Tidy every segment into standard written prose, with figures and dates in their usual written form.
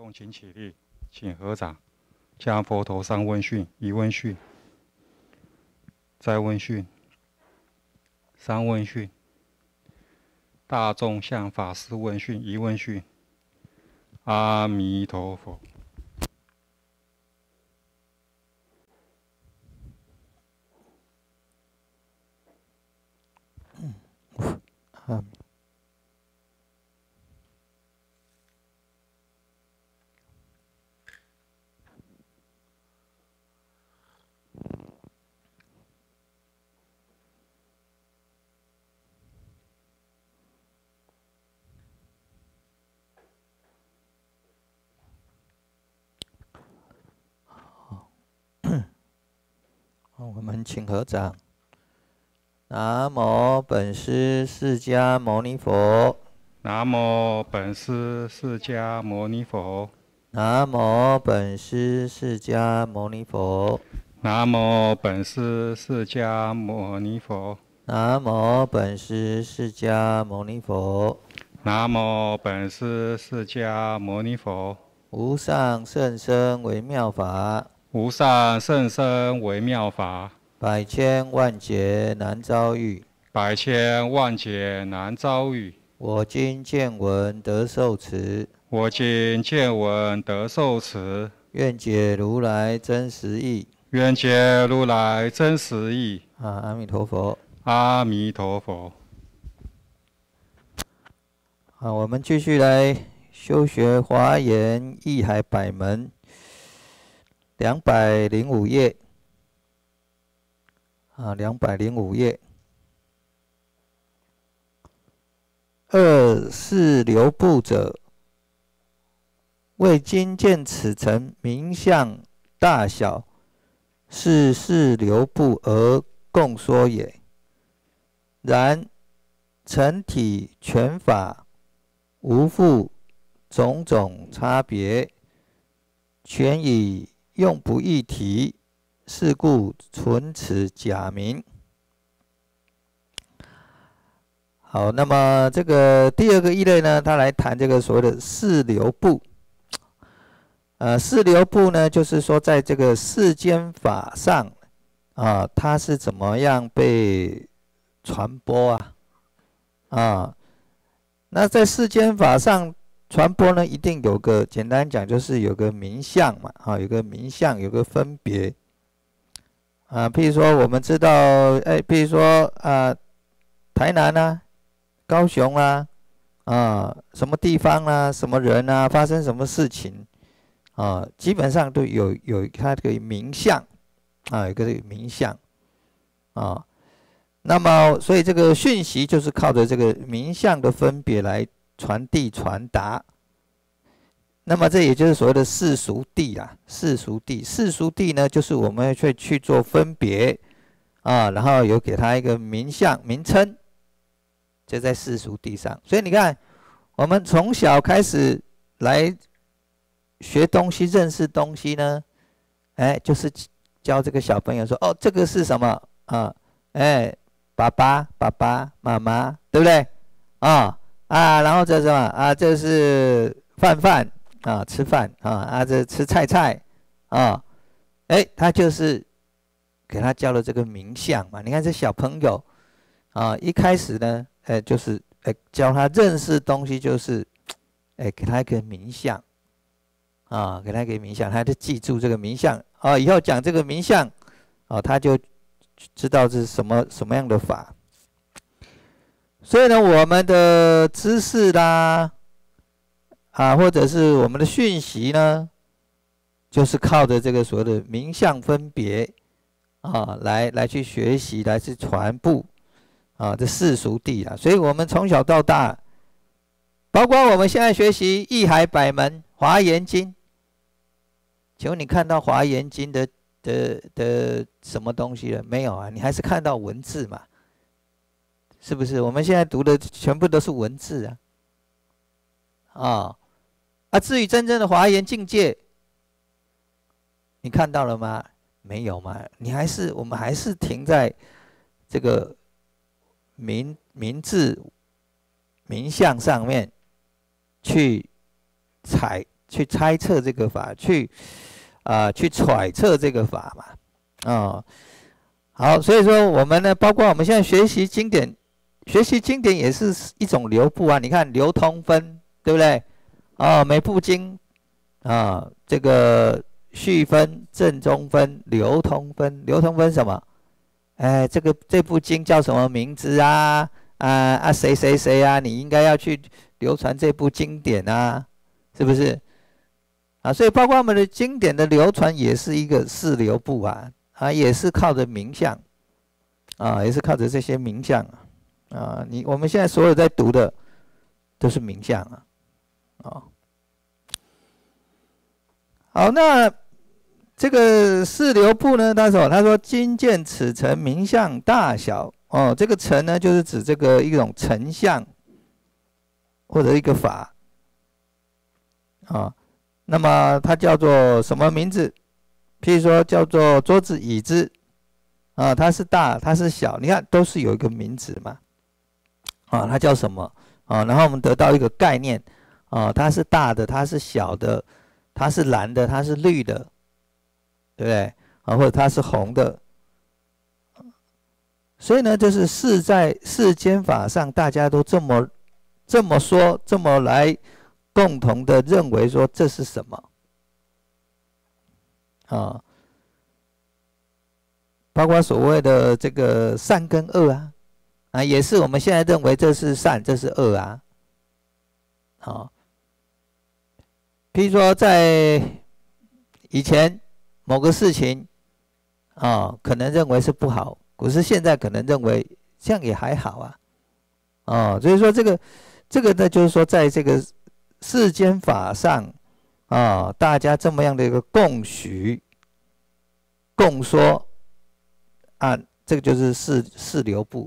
众请起立，请合掌，将佛头上问讯，一问讯，再问讯，三问讯，大众向法师问讯，一问讯。阿弥陀佛。 我们请合掌。南无本师释迦牟尼佛。 南无本师释迦牟尼佛。 南无本师释迦牟尼佛。 南无本师释迦牟尼佛。 南无本师释迦牟尼佛。 南无本师释迦牟尼佛。 无上甚深微妙法， 无上甚深微妙法， 百千万劫难遭遇， 百千万劫难遭遇。 我今见闻得受持， 我今见闻得受持， 愿解如来真实义。 愿解如来真实义。 阿弥陀佛。 阿弥陀佛。 我们继续来修学华严义海百门205页。205页。二是流布者，为今见此尘名相大小，是流布而共说也。然尘体全法无复种种差别，全以用不异体，是故存此假名。好，那么这个第二个义类呢，他来谈这个所谓的四流布。四流布呢，就是说在这个世间法上它是怎么样被传播那在世间法上传播呢，一定有个简单讲，就是有个名相嘛，有个名相，有个分别譬如说我们知道，譬如说台南啊、高雄啊，什么地方啊、什么人啊，发生什么事情基本上都有它这个名相有个名相那么所以这个讯息就是靠着这个名相的分别来传递传达。那么这也就是所谓的世俗谛啦，世俗谛呢，就是我们会去做分别然后有给它一个名相名称，就在世俗谛上。所以你看，我们从小开始来学东西、认识东西呢，就是教这个小朋友说，这个是什么爸爸、妈妈，对不对？然后这是什么这是饭吃饭这吃菜他就是给他教了这个名相嘛。你看这小朋友一开始呢，就是教他认识东西，就是给他一个名相给他一个名相，他就记住这个名相以后讲这个名相他就知道这是什么样的法。所以呢，我们的知识啦或者是我们的讯息呢，就是靠着这个所谓的名相分别来去学习，来去传播这世俗谛啦。所以我们从小到大，包括我们现在学习义海百门华严经，请问你看到华严经的什么东西了没有你还是看到文字嘛，是不是？我们现在读的全部都是文字至于真正的华严境界，你看到了吗？没有嘛？我们还是停在这个名字名相上面去去猜测这个法，去揣测这个法嘛，好，所以说我们呢，包括我们现在学习经典，也是一种流布啊。你看流通分，对不对？每部经这个序分、正中分、流通分，流通分什么？这部经叫什么名字啊？谁谁谁啊？你应该要去流传这部经典啊，是不是？所以包括我们的经典的流传也是一个四流布啊，也是靠着名相也是靠着这些名相我们现在所有在读的都是名相好，那这个四流布呢，他说今见此尘名相大小这个尘呢，就是指这个一种尘相或者一个法那么它叫做什么名字？譬如说叫做桌子、椅子它是大，它是小，你看都是有一个名字嘛它叫什么然后我们得到一个概念它是大的，它是小的，它是蓝的，它是绿的，对不对或者它是红的。所以呢，就是在世间法上，大家都这么说，这么来共同的认为说这是什么包括所谓的这个善跟恶也是我们现在认为这是善，这是恶譬如说在以前某个事情可能认为是不好，可是现在可能认为这样也还好所以说这个呢，就是说在这个世间法上大家这么样的一个共许、共说这个就是四流布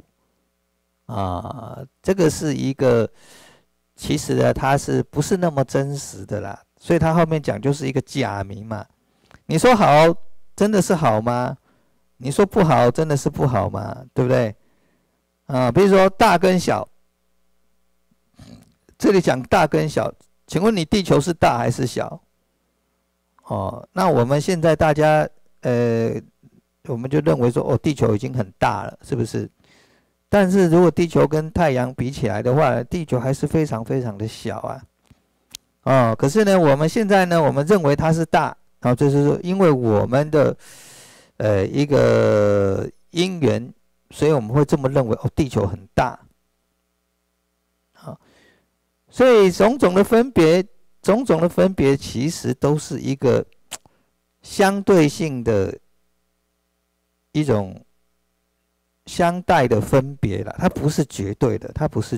这个是一个其实呢，它是不是那么真实的啦？所以他后面讲就是一个假名嘛。你说好，真的是好吗？你说不好，真的是不好吗？对不对？比如说大跟小，这里讲大跟小，请问你地球是大还是小？那我们现在大家我们就认为说地球已经很大了，是不是？但是如果地球跟太阳比起来的话，地球还是非常非常的小可是呢，我们现在呢，我们认为它是大就是说因为我们的一个因缘，所以我们会这么认为地球很大所以种种的分别其实都是一个相对性的一种相待的分别了，它不是绝对的，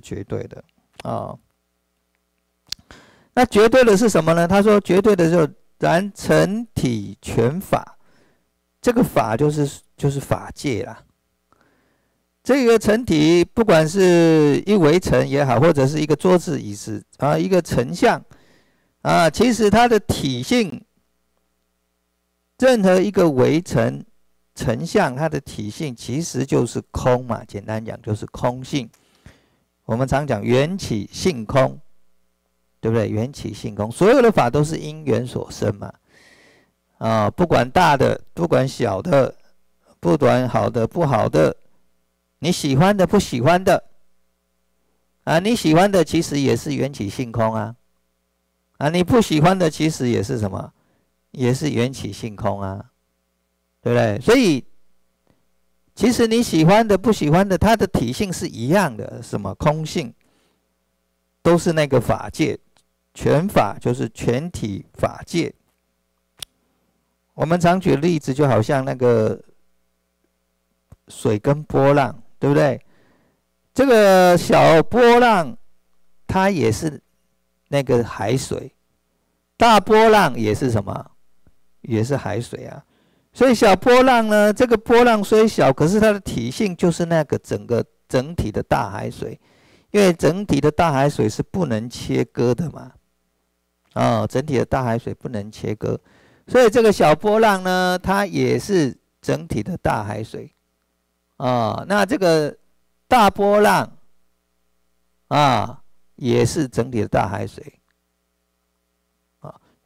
那绝对的是什么呢？他说绝对的就然成体全法，这个法就是法界啦。这个成体不管是一围城也好，或者是一个桌子椅子一个成像其实它的体性，任何一个围城成像，它的体性其实就是空嘛，简单讲就是空性。我们常讲缘起性空，对不对？缘起性空，所有的法都是因缘所生嘛不管大的，不管小的，不管好的不好的，你喜欢的不喜欢的你喜欢的其实也是缘起性空你不喜欢的其实也是什么？也是缘起性空对不对？所以其实你喜欢的不喜欢的，它的体性是一样的，什么空性，都是那个法界，全法就是全体法界。我们常举例子，就好像那个水跟波浪，对不对？这个小波浪它也是那个海水，大波浪也是什么？也是海水所以小波浪呢，这个波浪虽小，可是它的体性就是那个整体的大海水，因为整体的大海水是不能切割的嘛整体的大海水不能切割，所以这个小波浪呢，它也是整体的大海水那这个大波浪也是整体的大海水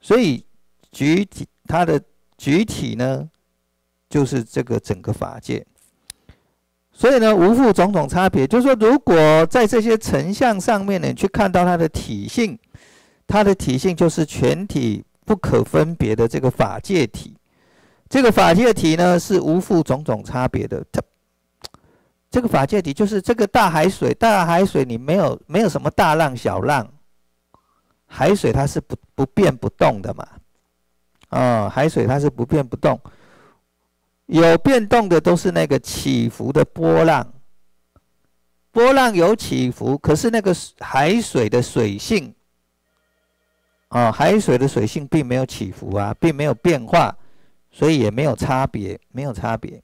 所以举体它的举体呢，就是这个整个法界。所以呢，无复种种差别，就是说，如果在这些成像上面呢，你去看到它的体性，它的体性就是全体不可分别的这个法界体。这个法界体呢，是无复种种差别的。这个法界体就是这个大海水，大海水你没有什么大浪小浪，海水它是不变不动的嘛。海水它是不变不动，有变动的都是那个起伏的波浪。波浪有起伏，可是那个海水的水性，海水的水性并没有起伏啊，并没有变化，所以也没有差别，没有差别。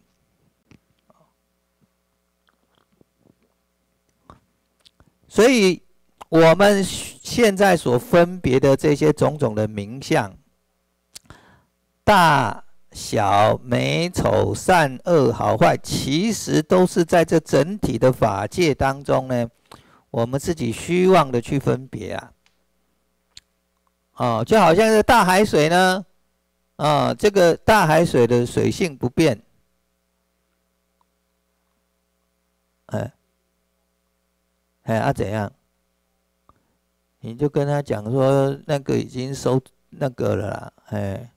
所以我们现在所分别的这些种种的名相，大小美丑善恶好坏，其实都是在这整体的法界当中呢，我们自己虚妄的去分别啊。就好像是大海水呢，这个大海水的水性不变，怎样？你就跟他讲说，那个已经收那个了啦，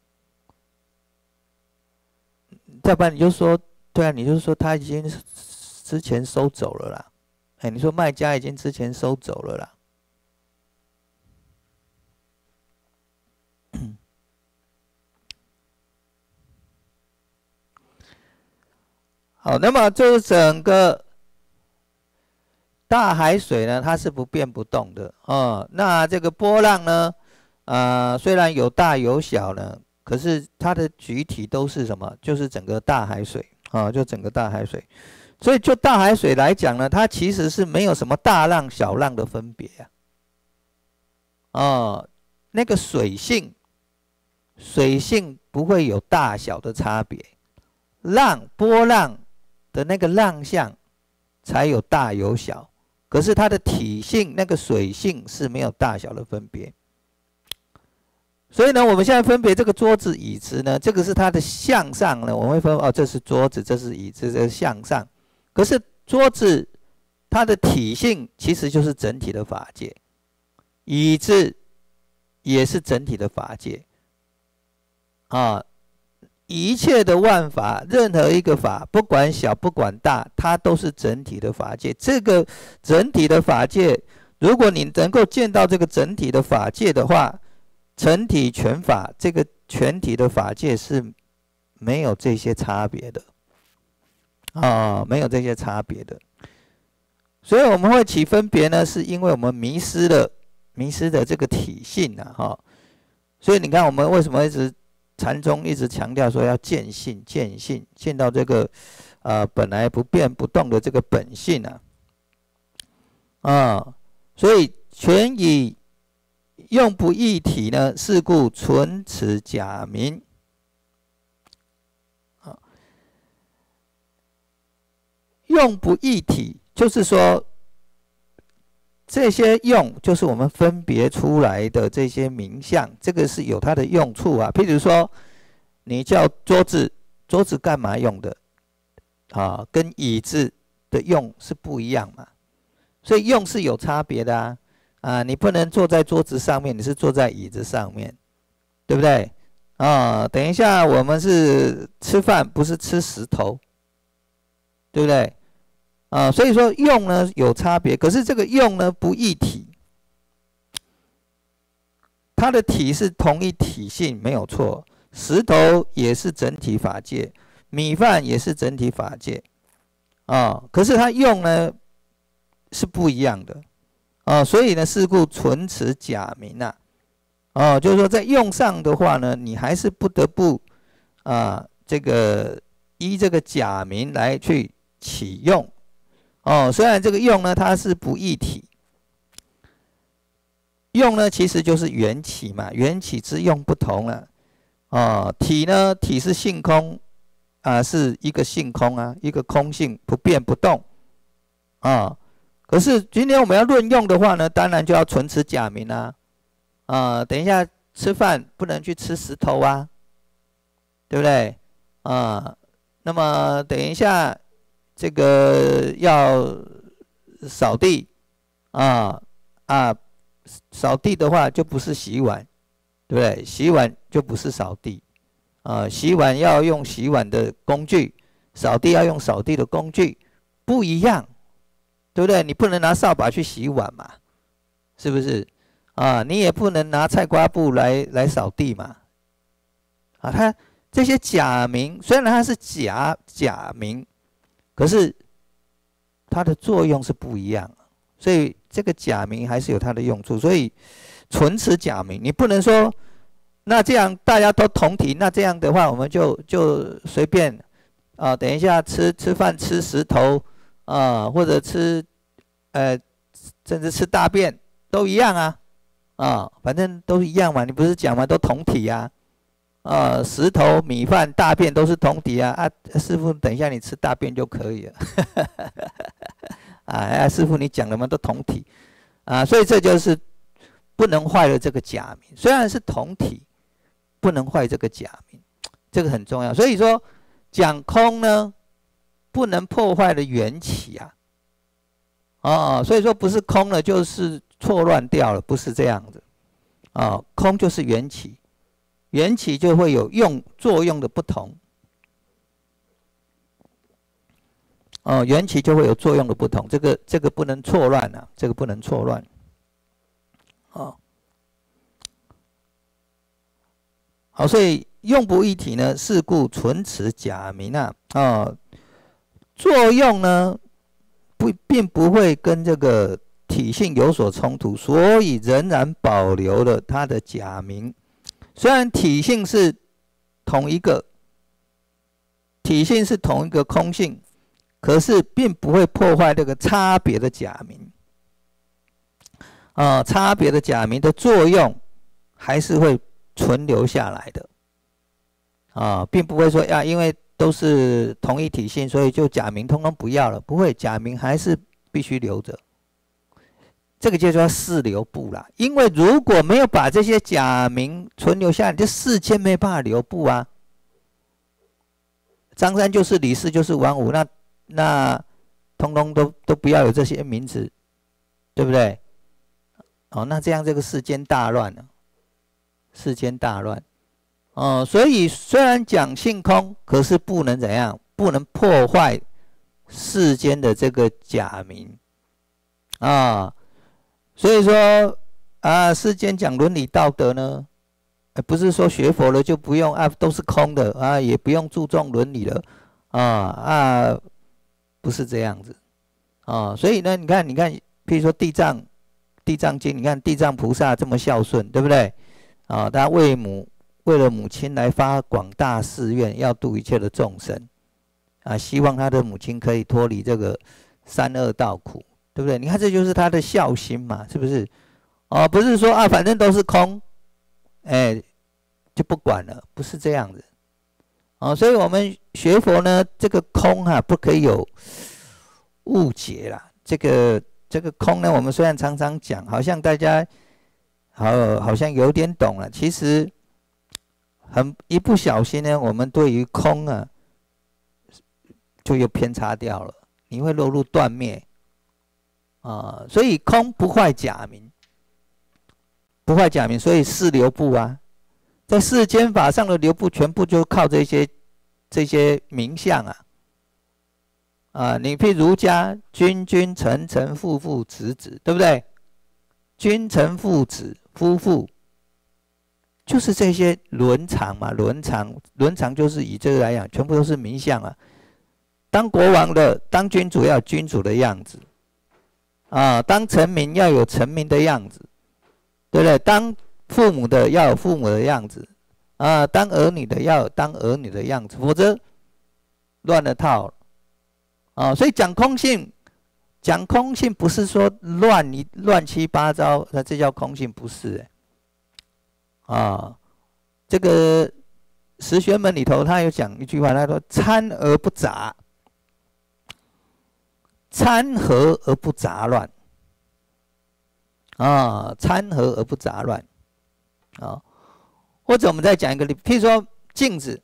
要不然你就说，对啊，你就说他已经之前收走了啦，你说卖家已经之前收走了啦。好，那么就是整个大海水呢，它是不变不动的那这个波浪呢，虽然有大有小呢，可是它的举体都是什么？就是整个大海水就整个大海水。所以就大海水来讲呢，它其实是没有什么大浪小浪的分别那个水性不会有大小的差别，波浪的那个浪相才有大有小。可是它的体性，那个水性是没有大小的分别。所以呢，我们现在分别这个桌子、椅子呢，这个是它的向上呢，我们会分这是桌子，这是椅子，这是向上。可是桌子它的体性其实就是整体的法界，椅子也是整体的法界一切的万法，任何一个法，不管小不管大，它都是整体的法界。这个整体的法界，如果你能够见到这个整体的法界的话，成体全法，这个全体的法界是没有这些差别的没有这些差别的。所以我们会起分别呢，是因为我们迷失的这个体性所以你看，我们为什么禅宗一直强调说要见性，见到这个本来不变不动的这个本性所以全以用不异体呢，是故存此假名用不异体就是说，这些用就是我们分别出来的这些名相，这个是有它的用处譬如说，你叫桌子干嘛用的跟椅子的用是不一样嘛，所以用是有差别的你不能坐在桌子上面，你是坐在椅子上面，对不对等一下我们是吃饭，不是吃石头，对不对所以说用呢有差别，可是这个用呢不异体，它的体是同一体性没有错，石头也是整体法界，米饭也是整体法界可是它用呢是不一样的所以呢是故存此假名就是说在用上的话呢，你还是不得不这个依这个假名来去启用虽然这个用呢它是不异体，用呢其实就是缘起嘛，缘起之用不同了体呢，体是性空是一个性空一个空性不变不动可是今天我们要论用的话呢，当然就要存此假名等一下吃饭不能去吃石头啊，对不对？啊，那么等一下这个要扫地啊扫地的话就不是洗碗，对不对？洗碗就不是扫地啊，洗碗要用洗碗的工具，扫地要用扫地的工具，不一样，对不对？你不能拿扫把去洗碗嘛，是不是？啊，你也不能拿菜瓜布来扫地嘛。啊，它这些假名虽然它是假名，可是它的作用是不一样，所以这个假名还是有它的用处。所以纯词假名，你不能说那这样大家都同体，那这样的话我们就随便啊，等一下吃饭吃石头啊，或者吃甚至吃大便都一样啊。反正都一样嘛，你不是讲嘛，都同体啊。石头、米饭、大便都是同体啊。师父，等一下你吃大便就可以了。师父你讲的嘛都同体啊，所以这就是不能坏了这个假名。虽然是同体，不能坏这个假名，这个很重要。所以说讲空呢，不能破坏了缘起啊。所以说不是空了就是错乱掉了，不是这样子空就是缘起，缘起就会有作用的不同缘起就会有作用的不同，这个不能错乱啊，这个不能错乱好，所以用不一体呢，是故纯此假名作用呢并不会跟这个体性有所冲突，所以仍然保留了它的假名。虽然体性是同一个空性，可是并不会破坏这个差别的假名差别的假名的作用还是会存留下来的并不会说因为都是同一体性，所以就假名通通不要了，不会，假名还是必须留着。这个就叫事留部啦，因为如果没有把这些假名存留下来，这世间没办法留部啊。张三就是李四就是王五，那通通都不要有这些名字，对不对？那这样这个世间大乱了，世间大乱所以虽然讲性空，可是不能怎样，不能破坏世间的这个假名所以说世间讲伦理道德呢，不是说学佛了就不用都是空的也不用注重伦理了不是这样子所以呢，你看，譬如说地藏经，你看地藏菩萨这么孝顺，对不对他为了母亲来发广大誓愿，要度一切的众生希望他的母亲可以脱离这个三恶道苦，对不对？你看这就是他的孝心嘛，是不是不是说反正都是空就不管了，不是这样子所以我们学佛呢，这个空不可以有误解啦。这个空呢，我们虽然常常讲，好像大家好像有点懂了，其实一不小心呢，我们对于空就又偏差掉了，你会落入断灭所以空不坏假名，所以事留部在世间法上的留部，全部就靠这些名相你譬如儒家君君臣臣父父子子，对不对？君臣父子夫妇就是这些伦常嘛，伦常就是以这个来讲，全部都是名相当国王的，当君主要有君主的样子当臣民要有臣民的样子，对不对？当父母的要有父母的样子当儿女的要有当儿女的样子，否则乱了套所以讲空性不是说乱七八糟，这叫空性，不是这个十玄门里头他有讲一句话，他说参而不杂，参和而不杂乱参和而不杂乱或者我们再讲一个例，譬如说镜子，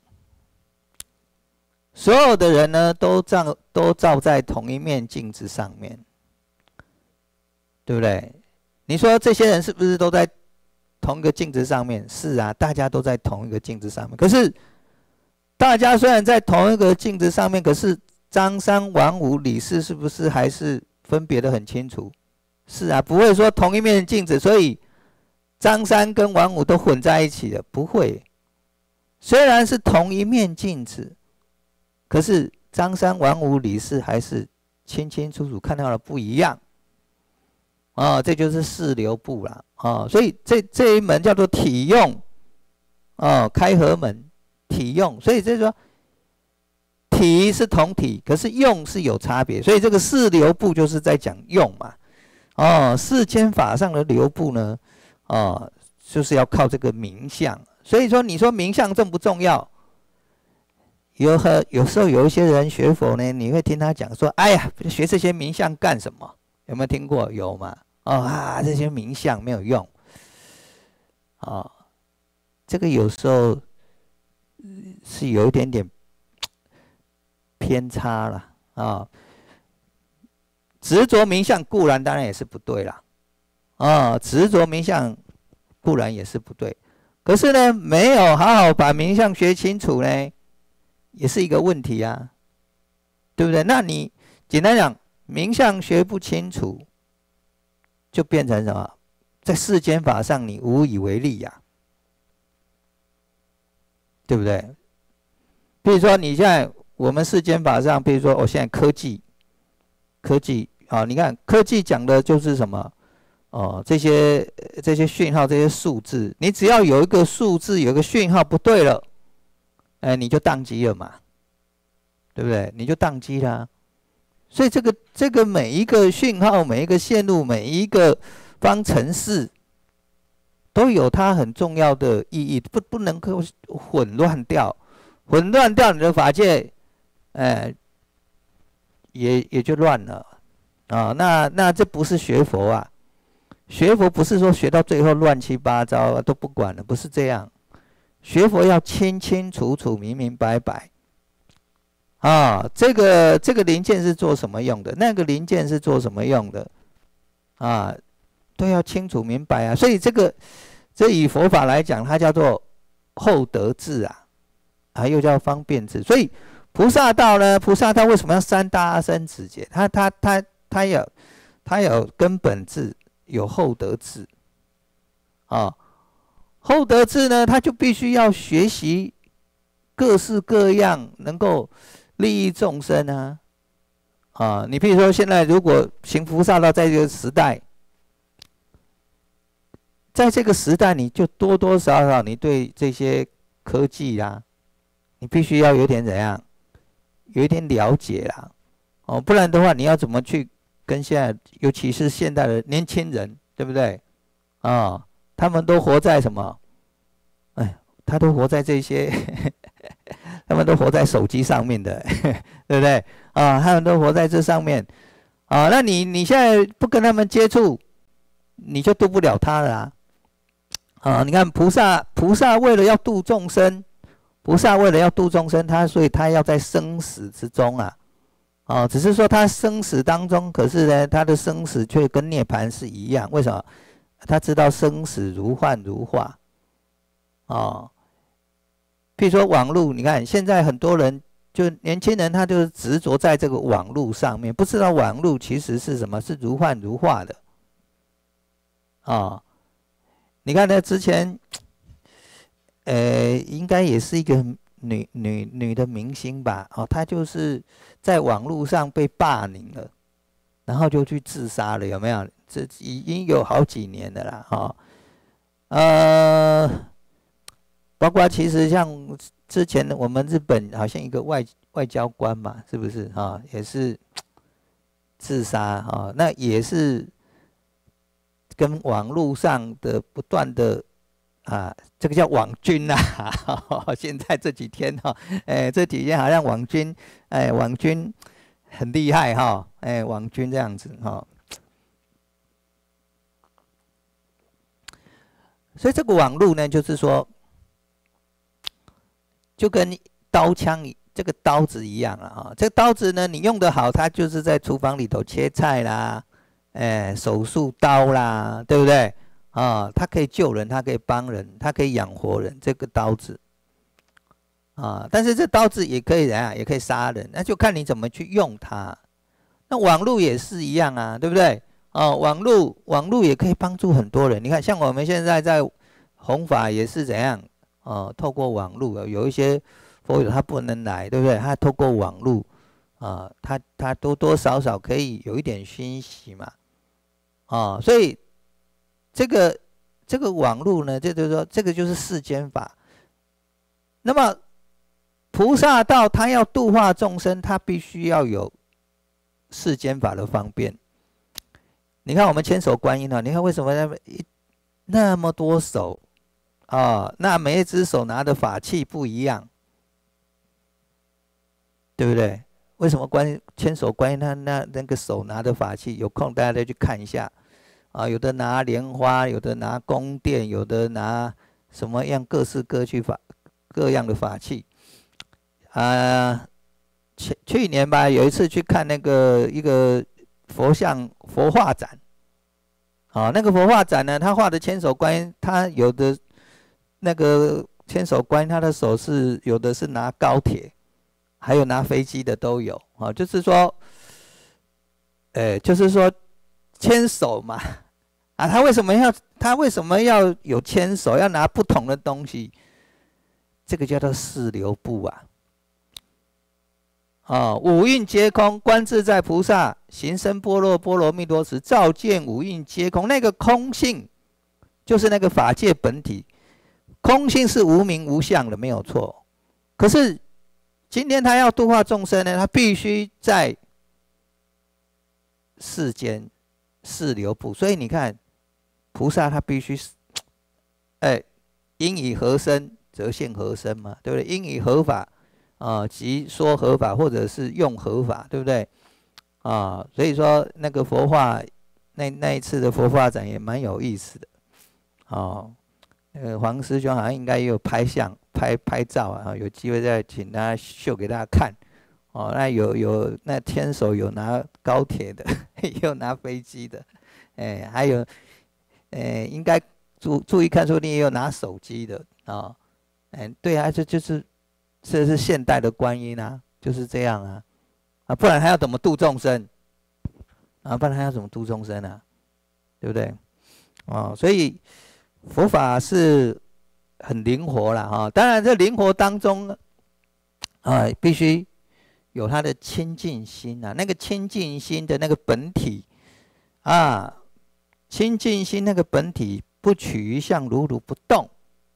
所有的人呢都照在同一面镜子上面，对不对？你说这些人是不是都在同一个镜子上面？是啊，大家都在同一个镜子上面。可是大家虽然在同一个镜子上面，可是张三、王五、李四是不是还是分别的很清楚？是啊，不会说同一面镜子，所以张三跟王五都混在一起了，不会。虽然是同一面镜子，可是张三、王五、李四还是清清楚楚看到了不一样。这就是四流布啦。所以这一门叫做体用。开合门体用，所以就是说体是同体，可是用是有差别，所以这个四流布就是在讲用嘛。世间法上的流布呢，就是要靠这个名相。所以说，你说名相重不重要？有时候有一些人学佛呢，你会听他讲说：“哎呀，学这些名相干什么？”有没有听过？有嘛？这些名相没有用。这个有时候是有一点点偏差了。执着名相固然当然也是不对啦。执着名相固然也是不对，可是呢，没有好好把名相学清楚呢，也是一个问题啊，对不对？那你简单讲，名相学不清楚，就变成什么？在世间法上你无以为力呀，对不对？比如说你现在我们世间法上，比如说现在科技你看科技讲的就是什么？这些讯号，这些数字，你只要有一个数字，有一个讯号不对了，你就宕机了嘛，对不对？你就宕机啦。所以这个每一个讯号，每一个线路，每一个方程式，都有它很重要的意义，不能够混乱掉你的法界，也就乱了那这不是学佛啊。学佛不是说学到最后乱七八糟都不管了，不是这样。学佛要清清楚楚、明明白白。这个零件是做什么用的？那个零件是做什么用的？都要清楚明白啊。所以这以佛法来讲，它叫做厚德智又叫方便智。所以菩萨道呢，菩萨道为什么要三大阿僧祇劫？它有根本智。有厚德智厚德智呢，他就必须要学习各式各样能够利益众生你譬如说现在如果行菩萨道，在这个时代，你就多多少少你对这些科技你必须要有点怎样，有一点了解啦不然的话你要怎么去跟现在，尤其是现代的年轻人，对不对？他们都活在什么？他都活在这些，他们都活在手机上面的，对不对？他们都活在这上面，那你现在不跟他们接触，你就度不了他了你看菩萨为了要度众生，所以他要在生死之中只是说他生死当中，可是呢，他的生死却跟涅槃是一样。为什么？他知道生死如幻如化。譬如说网络，你看现在很多人，就年轻人，他就是执着在这个网络上面，不知道网络其实是什么，是如幻如化的。你看他之前，应该也是一个女的明星吧？她就是在网络上被霸凌了，然后就去自杀了，有没有？这已经有好几年了啦，包括其实像之前我们日本好像一个外交官嘛，是不是也是自杀那也是跟网络上的不断的。这个叫网军现在这几天这几天好像网军很厉害网军这样子所以这个网络呢，就是说就跟刀枪这个刀子一样了啊。这个刀子呢，你用得好，它就是在厨房里头切菜啦，手术刀啦，对不对？啊，它可以救人，它可以帮人，它可以养活人。这个刀子啊，但是这刀子也可以怎样？也可以杀人，那就看你怎么去用它。那网络也是一样啊，对不对？哦，网络也可以帮助很多人。你看，像我们现在在弘法也是怎样？哦，透过网络，有一些佛友他不能来，对不对？他透过网络啊，他多多少少可以有一点讯息嘛。啊，所以这个网络呢，就是说这个就是世间法。那么菩萨道他要度化众生，他必须要有世间法的方便。你看我们千手观音啊，你看为什么那么多手啊？那每一只手拿的法器不一样，对不对？为什么千手观音他那个手拿的法器？有空大家再去看一下啊，有的拿莲花，有的拿宫殿，有的拿什么样各式各样的法器啊。去年吧，有一次去看那个一个佛画展，啊，那个佛画展呢，他画的千手观音，他有的那个千手观音，他的手是有的是拿高铁，还有拿飞机的都有，啊，就是说，就是说牵手嘛，啊，他为什么要有牵手，要拿不同的东西？这个叫做四流布啊。五蕴皆空，观自在菩萨行深般若波罗蜜多时，照见五蕴皆空。那个空性就是那个法界本体，空性是无名无相的，没有错。可是今天他要度化众生呢，他必须在世间四流布。所以你看，菩萨他必须，因以何身，则现何身嘛，对不对？因以何法。即说合法，或者是用合法，对不对？所以说那个佛画，那一次的佛画展也蛮有意思的。那个黄师兄好像应该也有拍照啊，有机会再请他秀给大家看。那有那牵手有拿高铁的，有拿飞机的，还有应该注意看，说你也有拿手机的啊。对啊，这是现代的观音啊，就是这样啊，不然还要怎么度众生啊？不然还要怎么度众生啊？对不对？所以佛法是很灵活啦哈。当然，这灵活当中必须有他的清净心啊，那个清净心的那个本体啊，清净心那个本体不取于相，如如不动。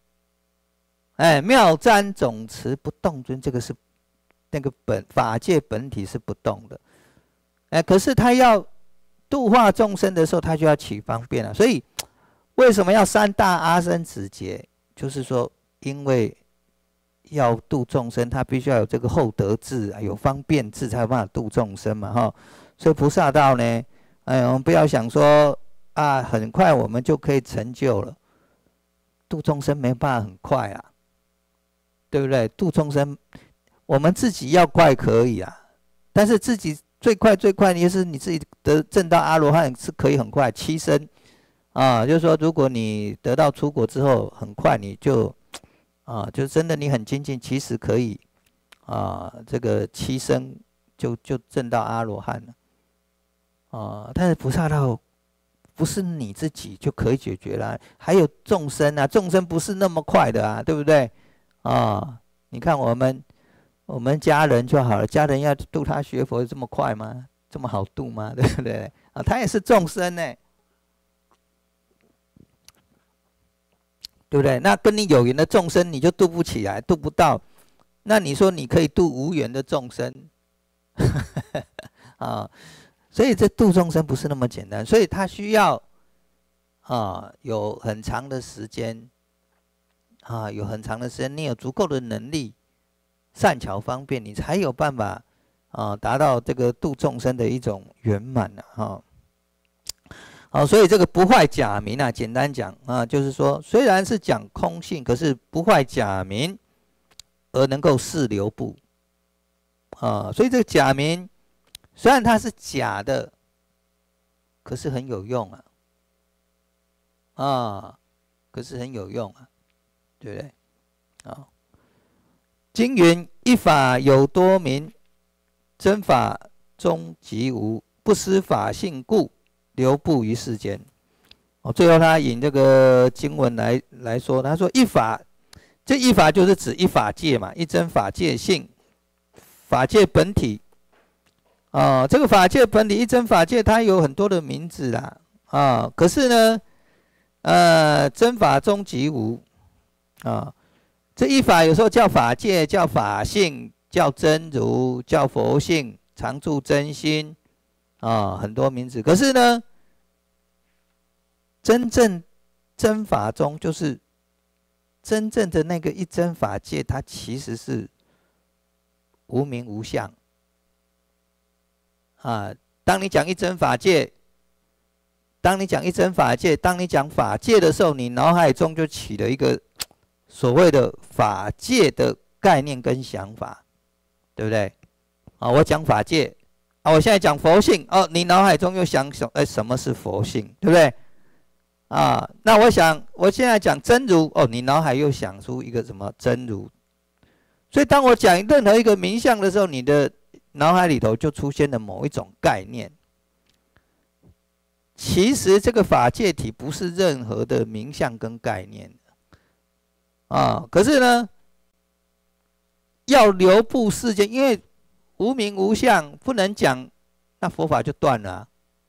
妙瞻总持不动尊，这个是那个法界本体是不动的。可是他要度化众生的时候，他就要起方便了。所以为什么要三大阿僧祇劫？就是说，因为要度众生，他必须要有这个厚德智，有方便智，才有办法度众生嘛，哈。所以菩萨道呢，我们不要想说很快我们就可以成就了，度众生没办法很快啊。对不对？度众生，我们自己要快可以啊，但是自己最快，你就是你自己证到阿罗汉是可以很快7生就是说，如果你得到出国之后，很快你就就真的你很精进，其实可以这个7生就证到阿罗汉了但是菩萨道不是你自己就可以解决了，还有众生啊，众生不是那么快的啊，对不对？你看我们家人就好了，家人要度他学佛这么快吗？这么好度吗？对不对？他也是众生呢，对不对？那跟你有缘的众生你就度不起来，度不到，那你说你可以度无缘的众生所以这度众生不是那么简单，所以他需要有很长的时间有很长的时间，你有足够的能力，善巧方便，你才有办法达到这个度众生的一种圆满所以这个不坏假名简单讲就是说，虽然是讲空性，可是不坏假名而能够释流布啊。所以这个假名虽然它是假的，可是很有用可是很有用对不对？经云：一法有多名，真法中即无，不失法性故，流布于世间。最后他引这个经文来说，他说一法，这一法就是指一法界嘛，一真法界性，法界本体。这个法界本体一真法界，它有很多的名字啦可是呢，真法中即无这一法有时候叫法界，叫法性，叫真如，叫佛性，常住真心很多名字。可是呢，真正真法中，就是真正的那个一真法界，它其实是无名无相当你讲一真法界，当你讲法界的时候，你脑海中就起了一个所谓的法界的概念跟想法，对不对？我讲法界我现在讲佛性你脑海中又想什么是佛性，对不对？那我现在讲真如你脑海又想出一个什么真如？所以当我讲任何一个名相的时候，你的脑海里头就出现了某一种概念。其实这个法界体不是任何的名相跟概念可是呢，要流布世间，因为无名无相不能讲，那佛法就断了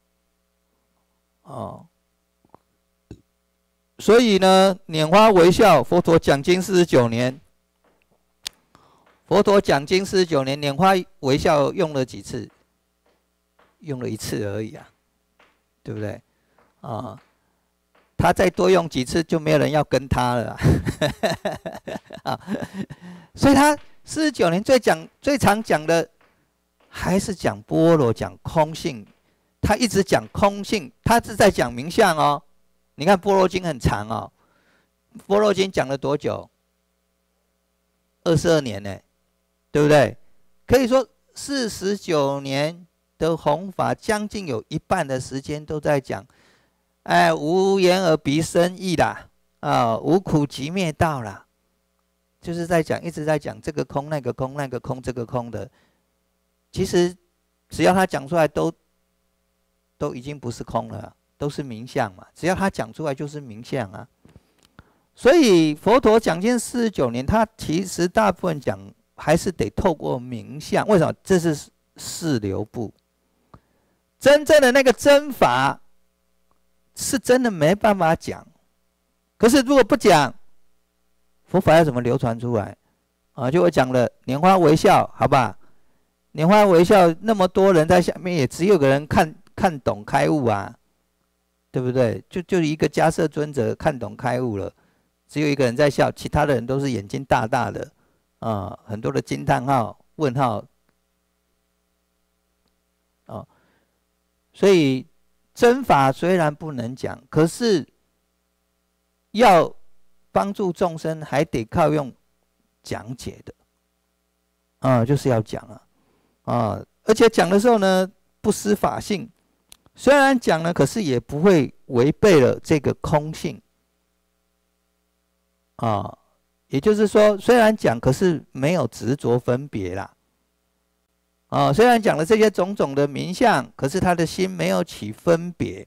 所以呢，拈花微笑，佛陀讲经49年，拈花微笑用了几次？用了1次而已对不对？他再多用几次，就没有人要跟他了所以他49年最常讲的还是讲般若，讲空性。他一直讲空性，他是在讲名相你看《般若经》很长《般若经》讲了多久？22年呢，对不对？可以说49年的弘法，将近有一半的时间都在讲，无眼耳鼻身意啦，无苦集灭道啦，就是一直在讲这个空那个空那个空这个空的。其实只要他讲出来都已经不是空了，都是名相嘛。只要他讲出来就是名相所以佛陀讲经49年，他其实大部分讲还是得透过名相。为什么？这是释流布。真正的那个真法是真的没办法讲。可是如果不讲，佛法要怎么流传出来就我讲了拈花微笑，好吧？拈花微笑，那么多人在下面，也只有个人看懂开悟对不对？就一个迦叶尊者看懂开悟了，只有一个人在笑，其他的人都是眼睛大大的很多的惊叹号、问号所以真法虽然不能讲，可是要帮助众生，还得靠用讲解的就是要讲而且讲的时候呢，不失法性。虽然讲了，可是也不会违背了这个空性也就是说，虽然讲，可是没有执着分别啦虽然讲了这些种种的名相，可是他的心没有起分别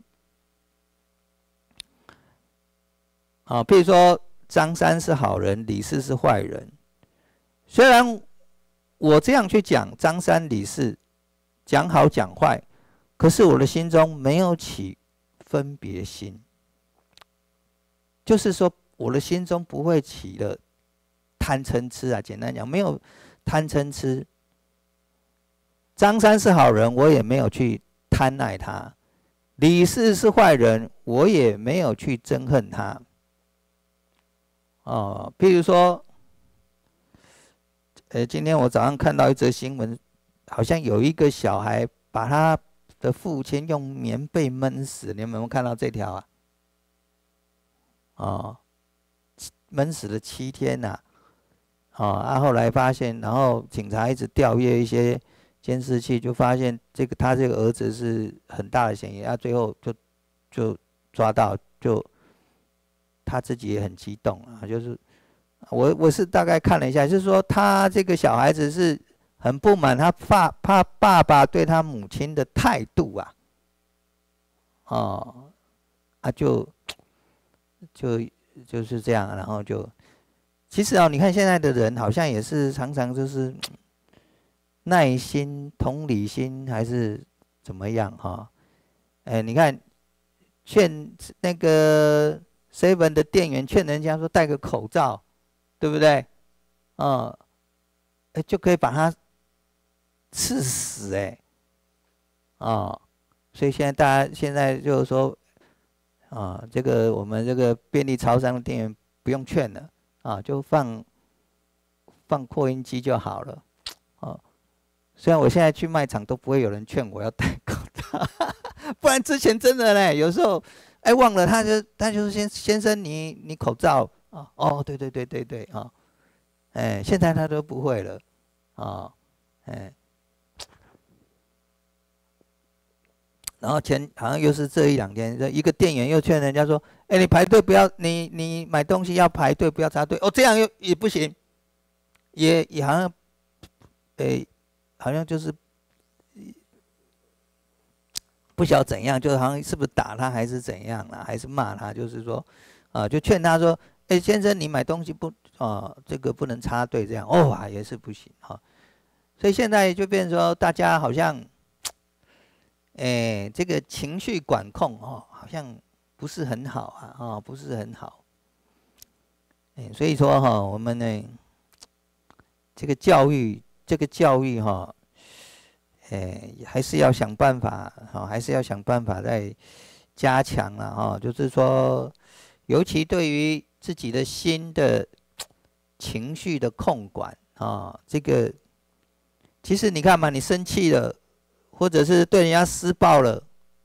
譬如说张三是好人，李四是坏人。虽然我这样去讲张三李四，讲好讲坏，可是我的心中没有起分别心，就是说我的心中不会起了贪嗔痴简单讲，没有贪嗔痴。张三是好人，我也没有去贪爱他；李四是坏人，我也没有去憎恨他。譬如说，今天我早上看到一则新闻，好像有一个小孩把他的父亲用棉被闷死，你们有没有看到这条闷死了7天后来发现，然后警察一直调阅一些监视器，就发现他这个儿子是很大的嫌疑，最后就抓到，就他自己也很激动啊，就是我是大概看了一下，就是说他这个小孩子是很不满他爸爸对他母亲的态度啊，就是这样，然后其实你看现在的人好像也是常常就是耐心、同理心还是怎么样你看劝那个 Seven 的店员劝人家说戴个口罩，对不对？就可以把他刺死所以大家现在就是说这个我们这个便利超商的店员不用劝了就放扩音机就好了虽然我现在去卖场都不会有人劝我要戴口罩，不然之前真的嘞，有时候忘了他就是先生你口罩对现在他都不会了然后好像又是这一两天，一个店员又劝人家说：“你排队不要，你买东西要排队，不要插队。”这样也不行，也好像，好像就是不晓得怎样，就好像是不是打他还是怎样啦，还是骂他，就是说，就劝他说：“先生，你买东西不这个不能插队，这样也是不行所以现在就变成说，大家好像。这个情绪管控好像不是很好不是很好。所以说我们呢，这个教育还是要想办法还是要想办法再加强了就是说，尤其对于自己的心的情绪的控管这个其实你看嘛，你生气了。或者是对人家施暴了，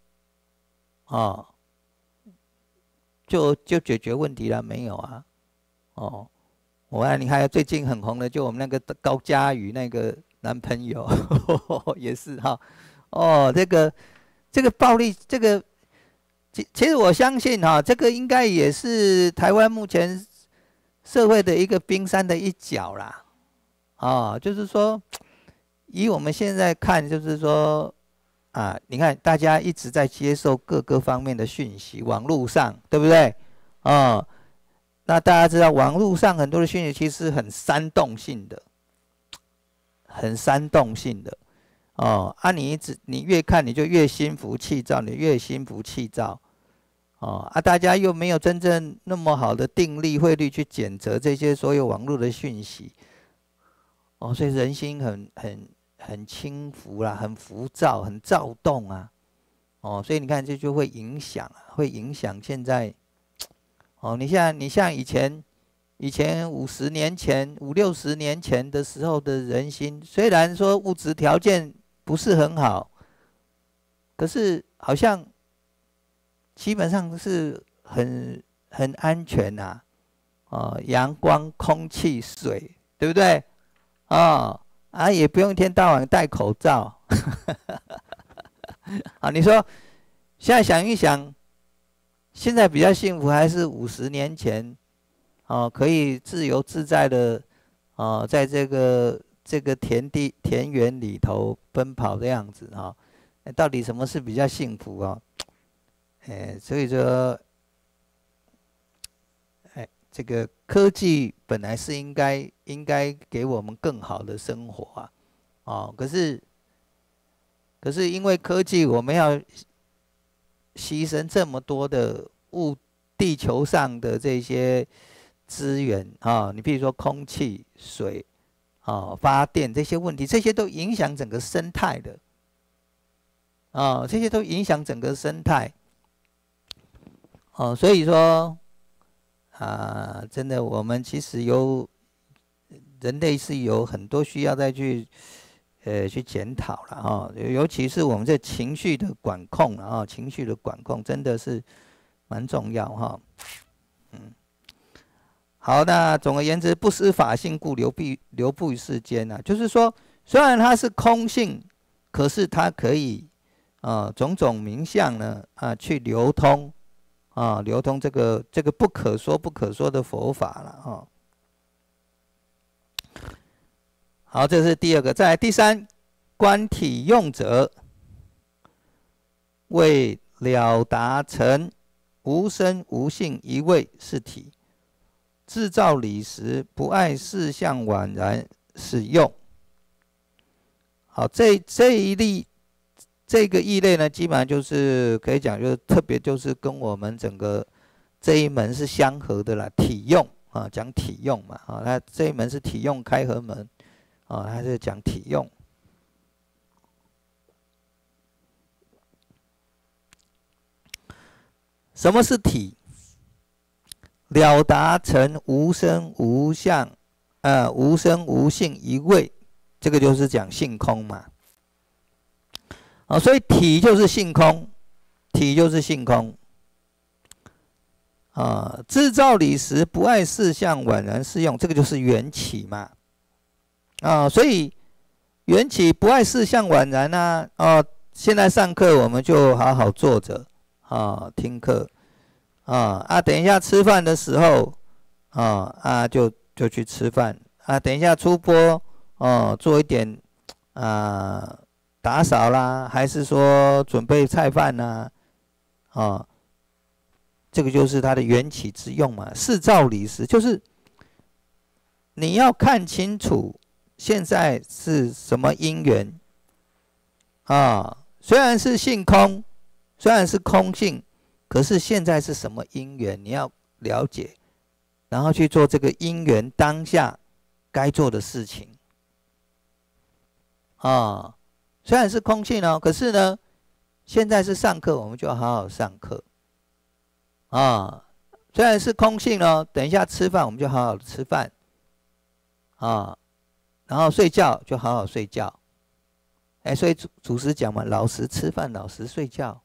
就解决问题了没有啊？我看你看最近很红的，就我们那个高嘉瑜那个男朋友也是这个暴力，这个其实我相信这个应该也是台湾目前社会的一个冰山的一角啦，就是说。以我们现在看，就是说，你看大家一直在接受各个方面的讯息，网络上，对不对？那大家知道，网络上很多的讯息其实很煽动性的，你越看你就越心浮气躁，大家又没有真正那么好的定力慧律去检测这些所有网络的讯息，所以人心很轻浮啦，很浮躁，很躁动所以你看这就会影响现在，你像以前50年前、50-60年前的时候的人心，虽然说物质条件不是很好，可是好像基本上是很安全阳光、空气、水，对不对？也不用一天到晚戴口罩。你说现在想一想，现在比较幸福还是50年前？可以自由自在的在这个田园里头奔跑的样子到底什么是比较幸福所以说，这个科技本来是应该给我们更好的生活可是因为科技，我们要牺牲这么多的地球上的这些资源你比如说空气、水发电这些问题，这些都影响整个生态的这些都影响整个生态所以说。真的，我们其实人类是有很多需要再去检讨了尤其是我们这情绪的管控情绪的管控真的是蛮重要好，那总而言之，不失法性故，留不于世间啊。就是说，虽然它是空性，可是它可以种种名相呢去流通流通这个不可说不可说的佛法了好，这是第二个。再来第三，观体用者，为了达成无生无性一味是体，制造理时不爱事相宛然是用。好，这个义类呢，基本上就是可以讲，就是特别就是跟我们整个这一门是相合的啦。体用讲体用嘛它这一门是体用开合门它是讲体用。什么是体？了达成无生无相无生无性一味，这个就是讲性空嘛。所以体就是性空，体就是性空制造理时不爱事相宛然是用，这个就是缘起嘛所以缘起不爱事相宛然现在上课我们就好好坐着听课等一下吃饭的时候就去吃饭等一下出播做一点打扫啦，还是说准备菜饭啦这个就是它的缘起之用嘛。事照理时，就是你要看清楚现在是什么因缘虽然是性空，虽然是空性，可是现在是什么因缘，你要了解，然后去做这个因缘当下该做的事情虽然是空性可是呢，现在是上课，我们就要好好上课虽然是空性等一下吃饭，我们就好好吃饭然后睡觉就好好睡觉所以祖师讲嘛，老实吃饭，老实睡觉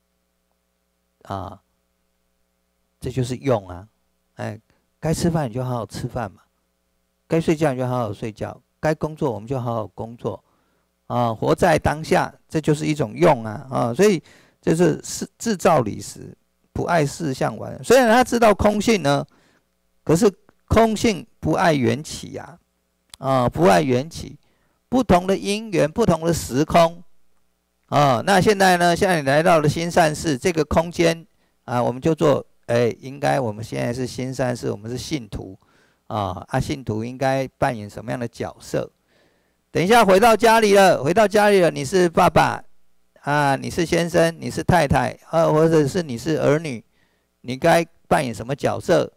这就是用该吃饭你就好好吃饭嘛，该睡觉你就好好睡觉，该工作我们就好好工作活在当下，这就是一种用所以这是制造理时不爱事相宛然。虽然他知道空性呢，可是空性不爱缘起不爱缘起，不同的因缘，不同的时空那现在呢，现在你来到了新善寺这个空间我们就做应该我们现在是新善寺，我们是信徒信徒应该扮演什么样的角色？等一下回到家里了，你是爸爸你是先生，你是太太或者是你是儿女，你该扮演什么角色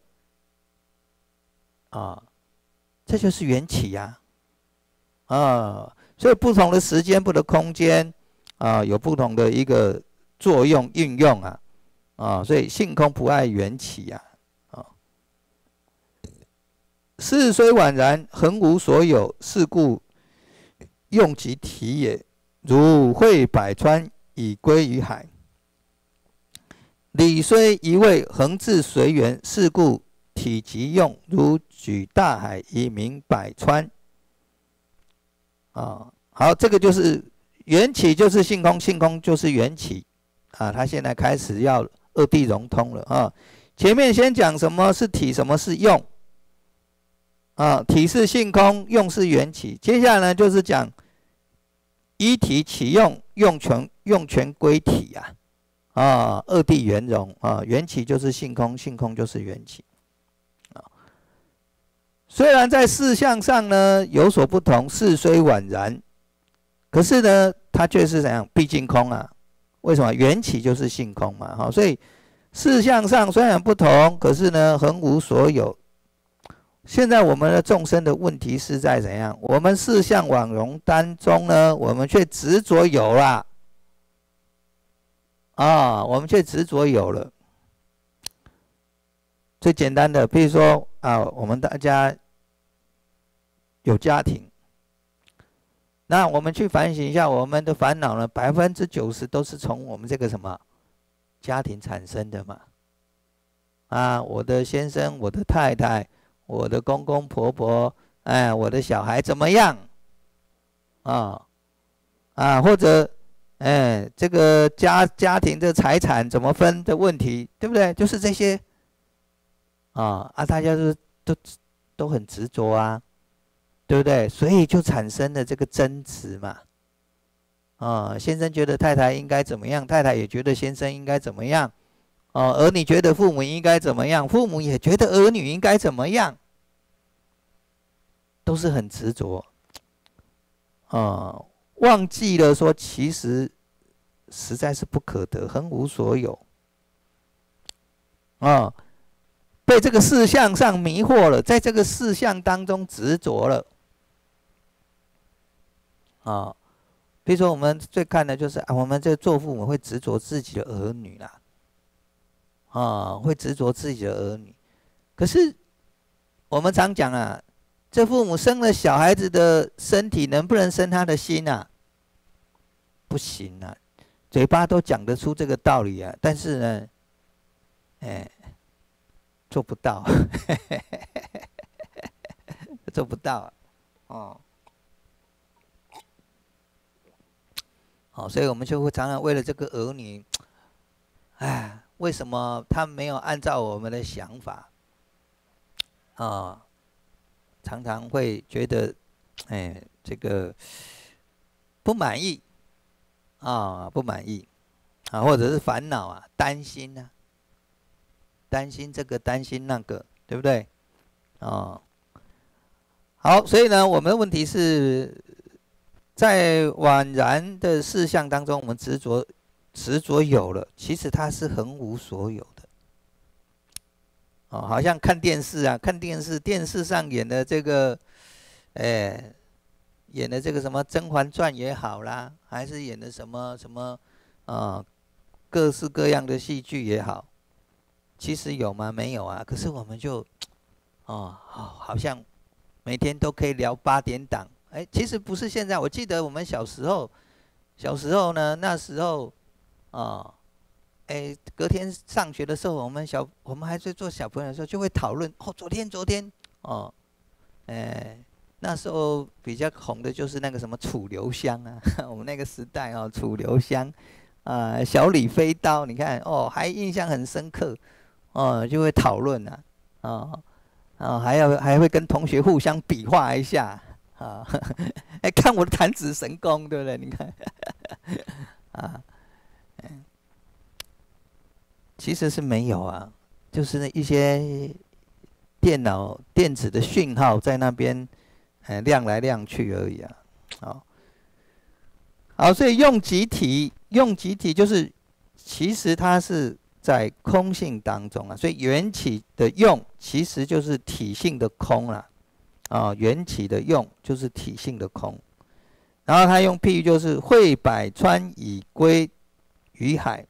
这就是缘起所以不同的时间，不同的空间有不同的一个作用运用所以性空不爱缘起事虽宛然，恒无所有，是故用其体也。如汇百川，以归于海。理虽一味，恒自随缘，是故体即用，如举大海，以明百川。好，这个就是缘起，就是性空，性空就是缘起他现在开始要二谛融通了前面先讲什么是体，什么是用体是性空，用是缘起。接下来呢，就是讲依体起用，用全归体二谛圆融缘起就是性空，性空就是缘起虽然在事相上呢有所不同，事虽宛然，可是呢，它却是怎样？毕竟空为什么？缘起就是性空嘛所以事相上虽然不同，可是呢，恒无所有。现在我们的众生的问题是在怎样？我们事相往容当中呢，我们却执着有了我们却执着有了。最简单的，比如说我们大家有家庭，那我们去反省一下，我们的烦恼呢，90%都是从我们这个什么家庭产生的嘛我的先生，我的太太， 我的公公婆婆，哎，我的小孩怎么样？或者，哎，这个家庭的财产怎么分的问题，对不对？就是这些，大家都很执着啊，对不对？所以就产生了这个争执嘛。先生觉得太太应该怎么样，太太也觉得先生应该怎么样，儿女觉得父母应该怎么样，父母也觉得儿女应该怎么样，都是很执着，忘记了说其实实在是不可得，很无所有，被这个事项上迷惑了，在这个事项当中执着了，比如说我们最看的就是我们这做父母会执着自己的儿女啦，会执着自己的儿女。可是我们常讲啊，这父母生了小孩子的身体，能不能生他的心啊？不行啊，嘴巴都讲得出这个道理啊，但是呢，做不到，做不到所以我们就会常常为了这个儿女，为什么他没有按照我们的想法常常会觉得，这个不满意不满意或者是烦恼担心担心这个担心那个，对不对？好，所以呢，我们的问题是在宛然的事项当中，我们执着有了，其实它是很无所有的。好像看电视看电视，电视上演的这个，演的这个什么《甄嬛传》也好啦，还是演的什么各式各样的戏剧也好，其实有吗？没有啊。可是我们就，好像每天都可以聊8点档。其实不是现在，我记得我们小时候呢，那时候，隔天上学的时候，我们还在做小朋友的时候，就会讨论昨天，那时候比较红的就是那个什么楚留香我们那个时代楚留香小李飞刀，你看还印象很深刻就会讨论还会跟同学互相比划一下看我的弹指神功，对不对？你看其实是没有就是一些电子的讯号在那边亮来亮去而已好，所以用集体就是其实它是在空性当中所以缘起的用其实就是体性的空缘起的用就是体性的空，然后他用譬喻就是汇百川以归于海。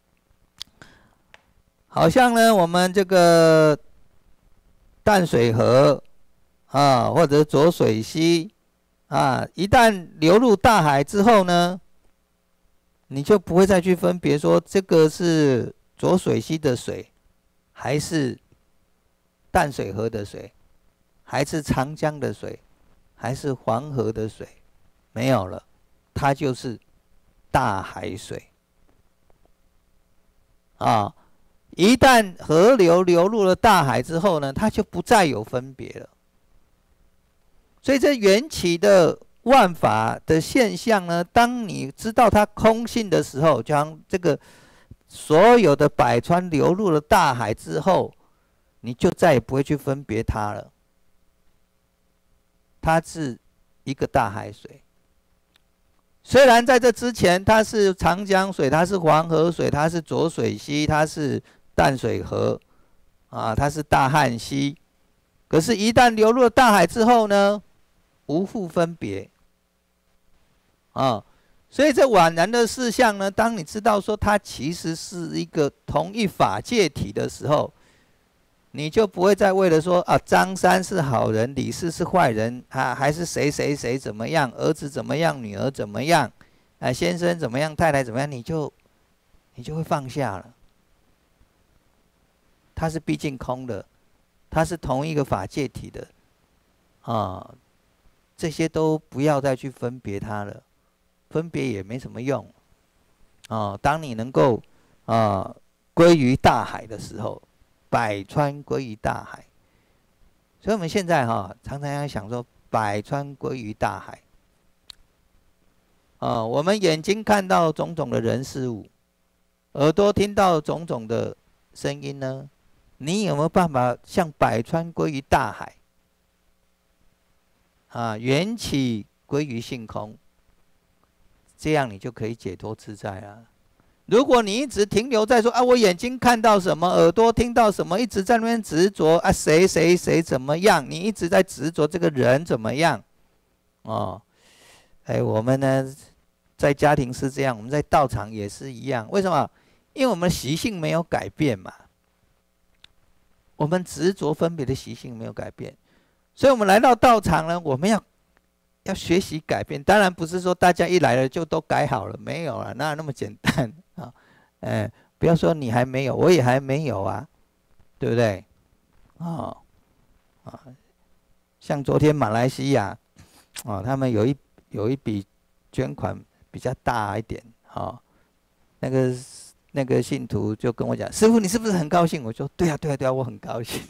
好像呢，我们这个淡水河或者浊水溪一旦流入大海之后呢，你就不会再去分别说这个是浊水溪的水，还是淡水河的水，还是长江的水，还是黄河的水，没有了，它就是大海水一旦河流流入了大海之后呢，它就不再有分别了。所以这缘起的万法的现象呢，当你知道它空性的时候，就像这个所有的百川流入了大海之后，你就再也不会去分别它了。它是一个大海水。虽然在这之前它是长江水，它是黄河水，它是浊水溪，它是淡水河它是大汉溪，可是一旦流入了大海之后呢，无复分别所以这宛然的事项呢，当你知道说它其实是一个同一法界体的时候，你就不会再为了说张三是好人，李四是坏人还是谁谁谁怎么样，儿子怎么样，女儿怎么样先生怎么样，太太怎么样，你就会放下了。它是毕竟空的， 它是同一个法界体的啊，这些都不要再去分别它了，分别也没什么用啊。当你能够归于大海的时候，百川归于大海。所以我们现在常常要想说，百川归于大海。我们眼睛看到种种的人事物，耳朵听到种种的声音呢，你有没有办法像百川归于大海？缘起归于性空，这样你就可以解脱自在啊。如果你一直停留在说我眼睛看到什么，耳朵听到什么，一直在那边执着谁谁谁怎么样，你一直在执着这个人怎么样，我们呢，在家庭是这样，我们在道场也是一样。为什么？因为我们习性没有改变嘛，我们执着分别的习性没有改变，所以我们来到道场呢，我们要学习改变。当然不是说大家一来了就都改好了，没有啊，哪有那么简单啊？不要说你还没有，我也还没有啊，对不对？像昨天马来西亚他们有一笔捐款比较大一点，那个信徒就跟我讲：“师父，你是不是很高兴？”我说：“对啊，对啊，对啊，我很高兴。”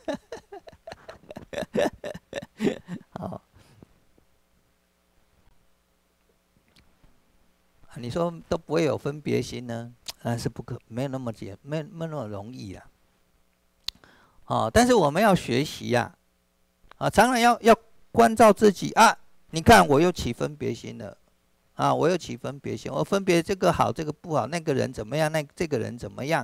你说都不会有分别心呢？是没有那么没那么容易啦。但是我们要学习呀，常常要关照自己啊。你看我又起分别心了，我又起分别心，我分别这个好，这个不好，那个人怎么样，这个人怎么样？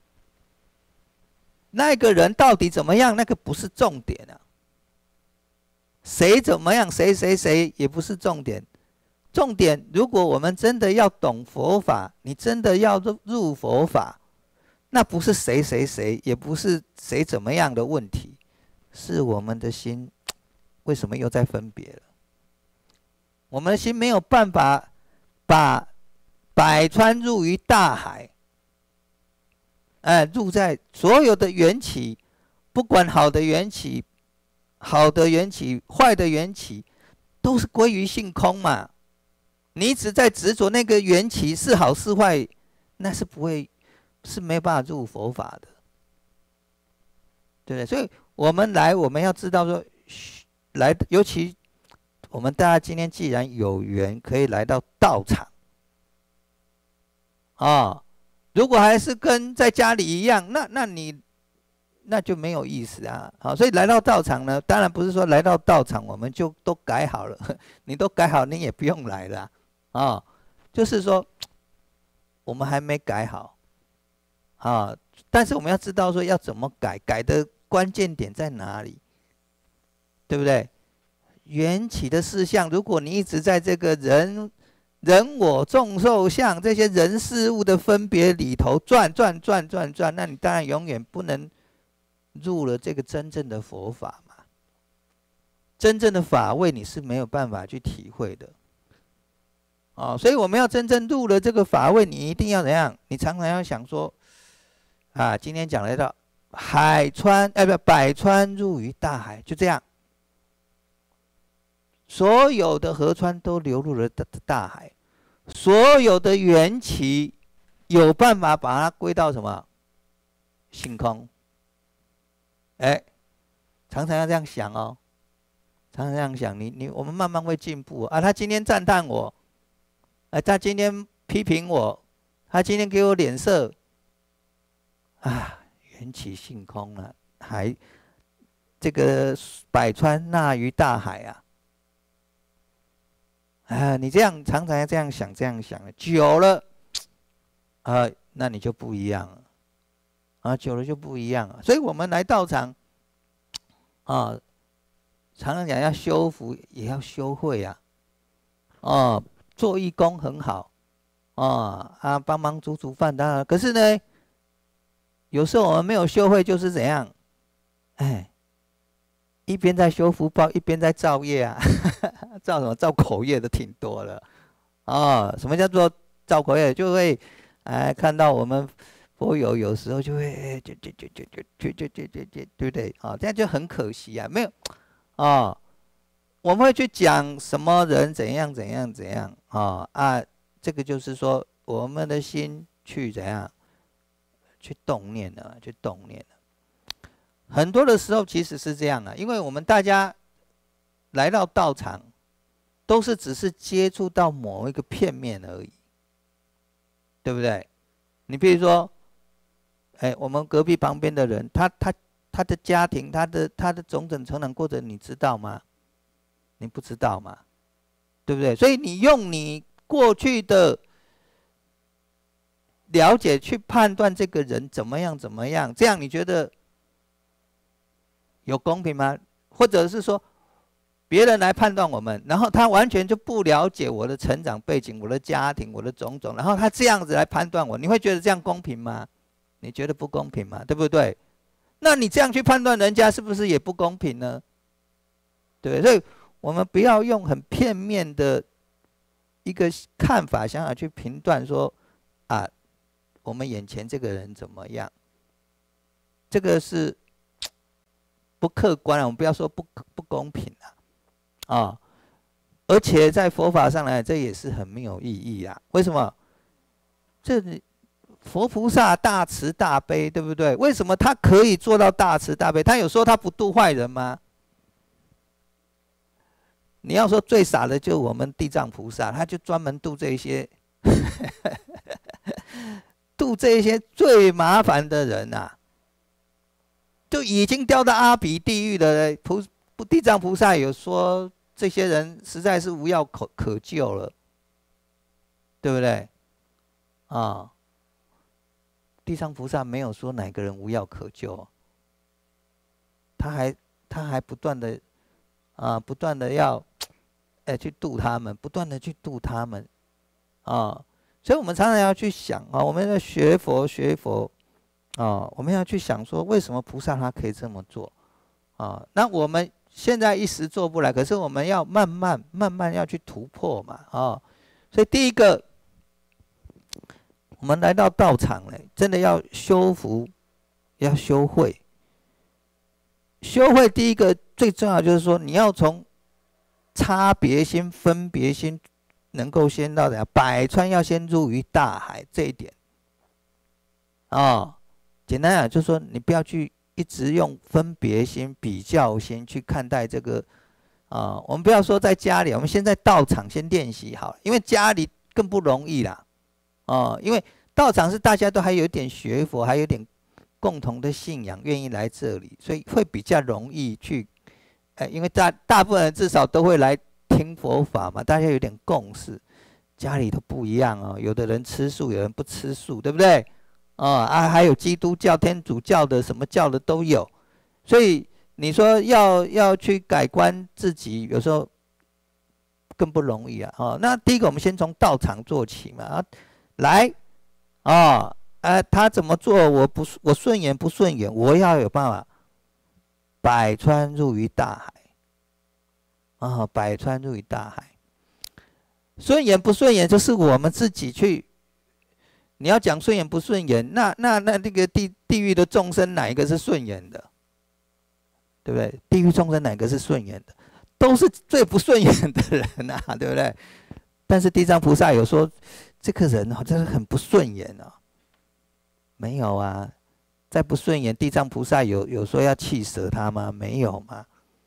那个人到底怎么样？那个不是重点啊。谁怎么样，谁也不是重点。重点，如果我们真的要懂佛法，你真的要入佛法，那不是谁，也不是谁怎么样的问题，是我们的心为什么又在分别了？我们的心没有办法把百川入于大海，入在所有的缘起，不管好的缘起、坏的缘起，都是归于性空嘛。你一直在执着那个缘起是好是坏，那是没有办法入佛法的，对不对？所以我们要知道说，尤其我们大家今天既然有缘可以来到道场，如果还是跟在家里一样，那就没有意思啊。所以来到道场呢，当然不是说来到道场我们就都改好了，你都改好，你也不用来了。就是说我们还没改好但是我们要知道说要怎么改，改的关键点在哪里，对不对？缘起的事项，如果你一直在这个人我众寿相这些人事物的分别里头转，那你当然永远不能入了这个真正的佛法嘛。真正的法味你是没有办法去体会的。所以我们要真正入了这个法位，你一定要怎样？你常常要想说，今天讲来到百川入于大海，就这样，所有的河川都流入了大海，所有的缘起有办法把它归到什么？性空。常常要这样想哦，常常这样想，我们慢慢会进步他今天赞叹我。他今天批评我，他今天给我脸色，缘起性空了，这个百川纳于大海你这样常常这样想，久了，那你就不一样了，久了就不一样了。所以我们来道场，常常讲要修福，也要修慧做义工很好，帮忙煮饭当然。可是呢，有时候我们没有修慧，就是怎样？一边在修福报，一边在造业造什么？造口业的挺多了。什么叫做造口业？就会看到我们佛友有时候就会对不对啊？这样就很可惜啊，没有啊。我们会去讲什么人怎样怎样怎样啊，这个就是说我们的心去怎样去动念了，去动念了。很多的时候其实是这样的，因为我们大家来到道场，都是只是接触到某一个片面而已，对不对？你比如说，我们隔壁旁边的人，他的家庭，他的种种成长过程，你知道吗？你不知道嘛，对不对？所以你用你过去的了解去判断这个人怎么样怎么样，这样你觉得有公平吗？或者是说别人来判断我们，然后他完全就不了解我的成长背景、我的家庭、我的种种，然后他这样子来判断我，你会觉得这样公平吗？你觉得不公平吗？对不对？那你这样去判断人家是不是也不公平呢？对，所以我们不要用很片面的一个看法想要去评断说啊，我们眼前这个人怎么样，这个是不客观啊，我们不要说不公平啊，而且在佛法上来，这也是很没有意义啊。为什么？这佛菩萨大慈大悲，对不对？为什么他可以做到大慈大悲？他有说他不度坏人吗？你要说最傻的就我们地藏菩萨，他就专门度这些度这些最麻烦的人啊，就已经掉到阿鼻地狱的地藏菩萨有说这些人实在是无药可救了，对不对？啊，地藏菩萨没有说哪个人无药可救，他还不断的不断的要去度他们，不断的去度他们所以我们常常要去想我们要学佛我们要去想说为什么菩萨他可以这么做那我们现在一时做不来，可是我们要慢慢要去突破嘛所以第一个，我们来到道场呢，真的要修福，要修慧。修慧第一个最重要就是说，你要从差别心、分别心，能够先到百川要先入于大海这一点简单讲就是说，你不要去一直用分别心、比较心去看待这个我们不要说在家里，我们先在道场先练习好，因为家里更不容易啦因为道场是大家都还有点学佛，还有点共同的信仰，愿意来这里，所以会比较容易去因为大部分人至少都会来听佛法嘛，大家有点共识。家里都不一样有的人吃素，有人不吃素，对不对？还有基督教、天主教的，什么教的都有。所以你说要去改观自己，有时候更不容易那第一个，我们先从道场做起嘛来他怎么做，我顺眼不顺眼，我要有办法百川入于大海百川入于大海。顺眼不顺眼，就是我们自己去。你要讲顺眼不顺眼，那个地狱的众生哪一个是顺眼的？对不对？地狱众生哪个是顺眼的？都是最不顺眼的人对不对？但是地藏菩萨有说，这个人真的很不顺眼没有啊，再不顺眼，地藏菩萨有说要气舍他吗？没有嘛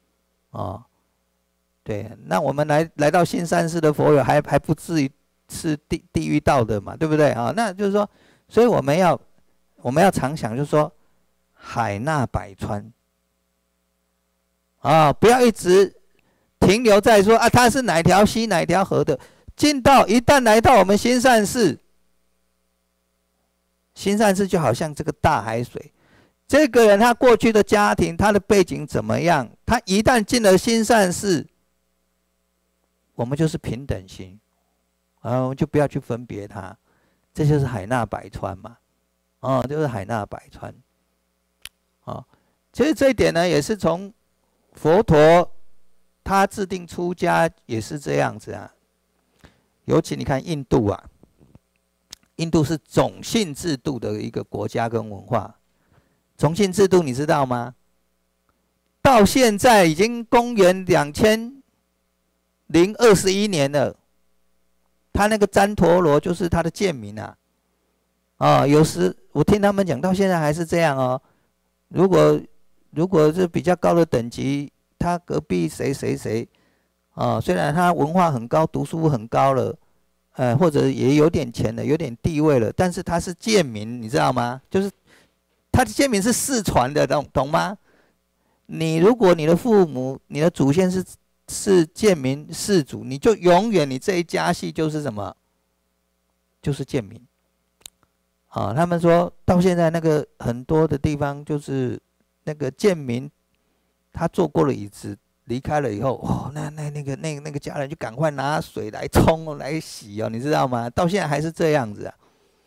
对，那我们来到新山寺的佛友还不至于是地狱道的嘛，对不对那就是说，所以我们要常想，就是说海纳百川不要一直停留在说它是哪条溪哪条河的。一旦来到我们新善寺，新善寺就好像这个大海水。这个人他过去的家庭，他的背景怎么样？他一旦进了新善寺，我们就是平等心我们就不要去分别他，这就是海纳百川嘛就是海纳百川其实这一点呢，也是从佛陀他制定出家也是这样子尤其你看印度印度是种姓制度的一个国家跟文化。种姓制度你知道吗？到现在已经公元2021年了。他那个旃陀罗就是他的贱民啊。有时我听他们讲，到现在还是这样哦。如果是比较高的等级，他隔壁谁，虽然他文化很高，读书很高了，或者也有点钱了，有点地位了，但是他是贱民，你知道吗？就是他的贱民是世传的，懂吗？如果你的父母、你的祖先是贱民氏族，你就永远你这一家系就是什么？就是贱民。他们说到现在那个很多的地方，就是那个贱民，他坐过了椅子离开了以后，那个家人就赶快拿水来冲来洗你知道吗？到现在还是这样子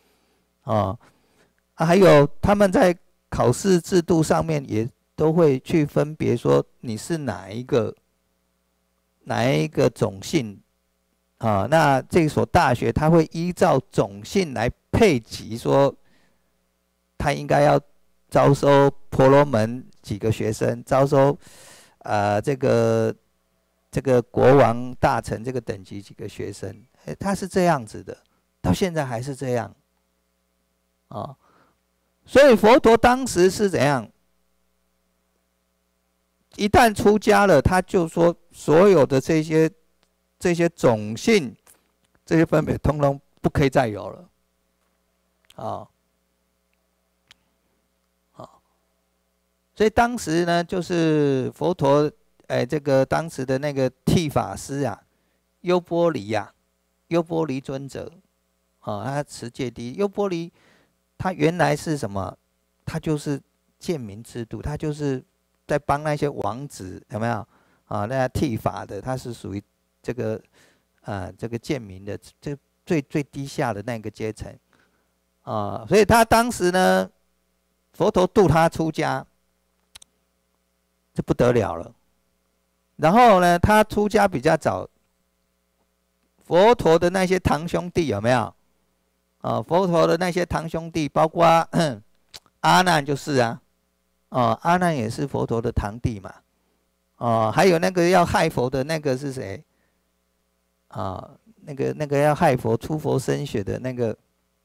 还有他们在考试制度上面也都会去分别说你是哪一个种姓那这所大学他会依照种姓来配给，说他应该要招收婆罗门几个学生，招收这个国王大臣这个等级几个学生，他是这样子的，到现在还是这样所以佛陀当时是怎样？一旦出家了，他就说所有的这些种姓、这些分别，通通不可以再有了。所以当时呢，就是佛陀，这个当时的那个剃法师啊，优波离尊者，他持戒第一。优波离他原来是什么？他就是贱民制度，他就是在帮那些王子有没有那剃法的，他是属于这个贱民的这最低下的那个阶层所以他当时呢，佛陀度他出家，这不得了了。然后呢，他出家比较早，佛陀的那些堂兄弟有没有？佛陀的那些堂兄弟，包括阿难就是阿难也是佛陀的堂弟嘛。还有那个要害佛的那个是谁？那个要害佛出佛身血的那个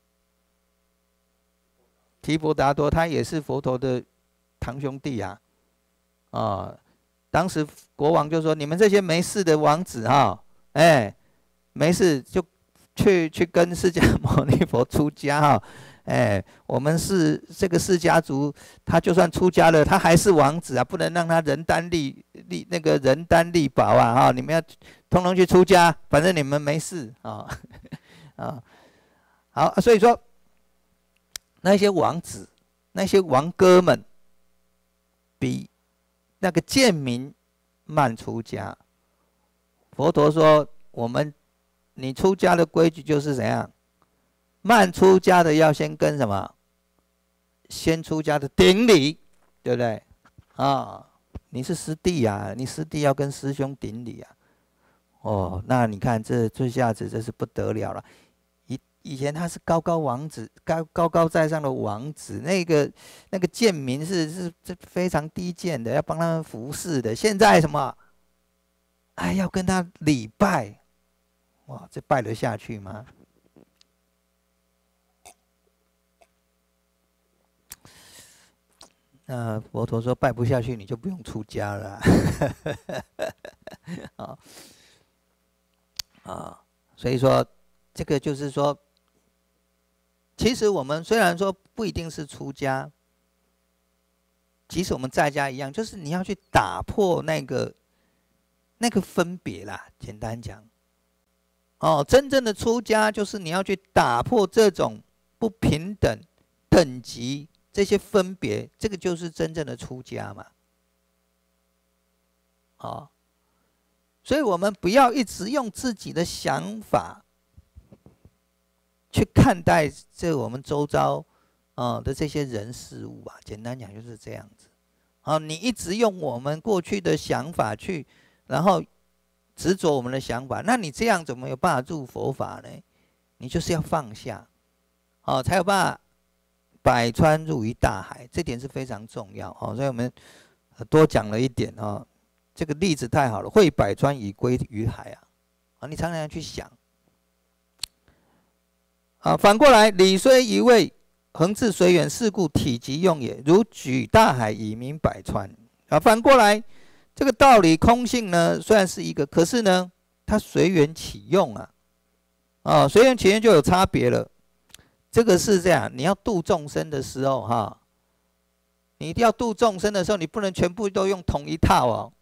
提婆达多，他也是佛陀的堂兄弟啊。当时国王就说：“你们这些没事的王子没事就去跟释迦牟尼佛出家我们是这个释迦族，他就算出家了，他还是王子啊，不能让他人单力薄你们要通通去出家，反正你们没事好，所以说那些王子、那些王哥们，比那个贱民慢出家。佛陀说，你出家的规矩就是怎样？慢出家的要先跟什么？先出家的顶礼，对不对？你是师弟啊，你师弟要跟师兄顶礼啊。那你看这下子这是不得了了。以前他是高王子，高在上的王子，那个贱民是非常低贱的，要帮他们服侍的。现在什么？要跟他礼拜，哇，这拜得下去吗？佛陀说拜不下去，你就不用出家了所以说这个就是说，其实我们虽然说不一定是出家，即使我们在家一样，就是你要去打破那个分别啦。简单讲，真正的出家就是你要去打破这种不平等等级。这些分别，这个就是真正的出家嘛。所以我们不要一直用自己的想法去看待我们周遭的这些人事物啊。简单讲就是这样子。你一直用我们过去的想法去，然后执着我们的想法，那你这样怎么有办法入佛法呢？你就是要放下。 才有办法百川入于大海，这点是非常重要所以我们多讲了一点这个例子太好了，会百川以归于海你常常要去想反过来，理虽一味，恒自随缘，是故体极用也。如举大海以明百川反过来，这个道理空性呢，虽然是一个，可是呢，它随缘起用随缘起用就有差别了。这个是这样，你要度众生的时候你一定要度众生的时候，你不能全部都用同一套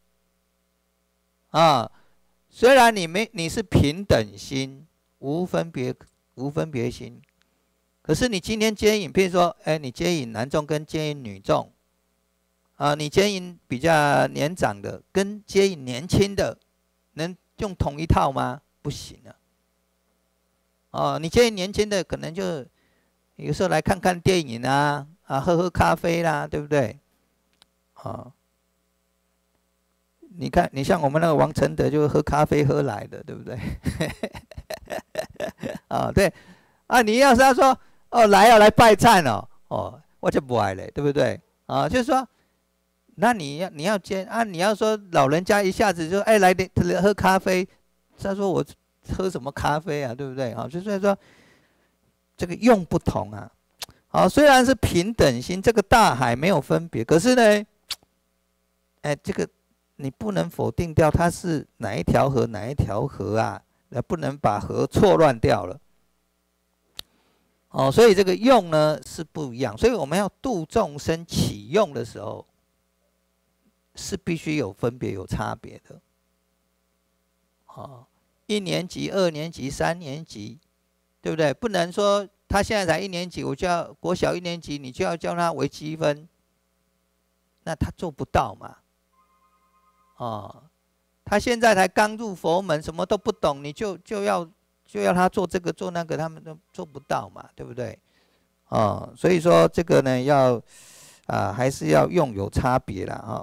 虽然你是平等心，无分别心，可是你今天接引，譬如说，你接引男众跟接引女众你接引比较年长的跟接引年轻的，能用同一套吗？不行你接引年轻的，可能就有时候来看看电影喝喝咖啡啦，对不对？你看，你像我们那个王承德，就喝咖啡喝来的，对不对？对你要是他说来拜忏我就不爱了，对不对？就是说，那你要接你要说老人家一下子就来喝咖啡，他说我喝什么咖啡对不对？就是说这个用不同虽然是平等心，这个大海没有分别，可是呢，这个你不能否定掉它是哪一条河不能把河错乱掉了所以这个用呢是不一样，所以我们要度众生起用的时候，是必须有分别有差别的1年级、2年级、3年级，对不对？不能说他现在才1年级，我就要国小1年级，你就要教他微积分，那他做不到嘛他现在才刚入佛门，什么都不懂，你就要他做这个做那个，他们都做不到嘛，对不对？所以说这个呢，要还是要用有差别啦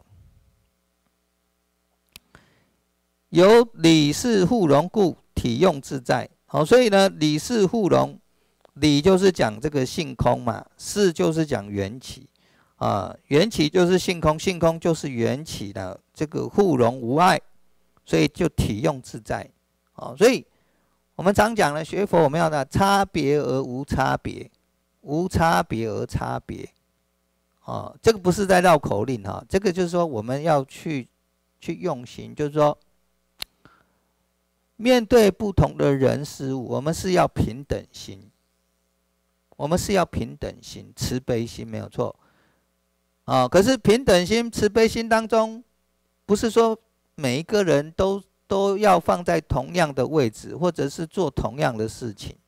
有理事互融故，体用自在。所以呢，理事互融，理就是讲这个性空嘛，事就是讲缘起缘起就是性空，性空就是缘起的这个互融无碍，所以就体用自在所以我们常讲了，学佛我们要差别而无差别，无差别而差别这个不是在绕口令这个就是说我们要去用心，就是说面对不同的人事物，我们是要平等心，慈悲心没有错可是平等心、慈悲心当中，不是说每一个人都要放在同样的位置，或者是做同样的事情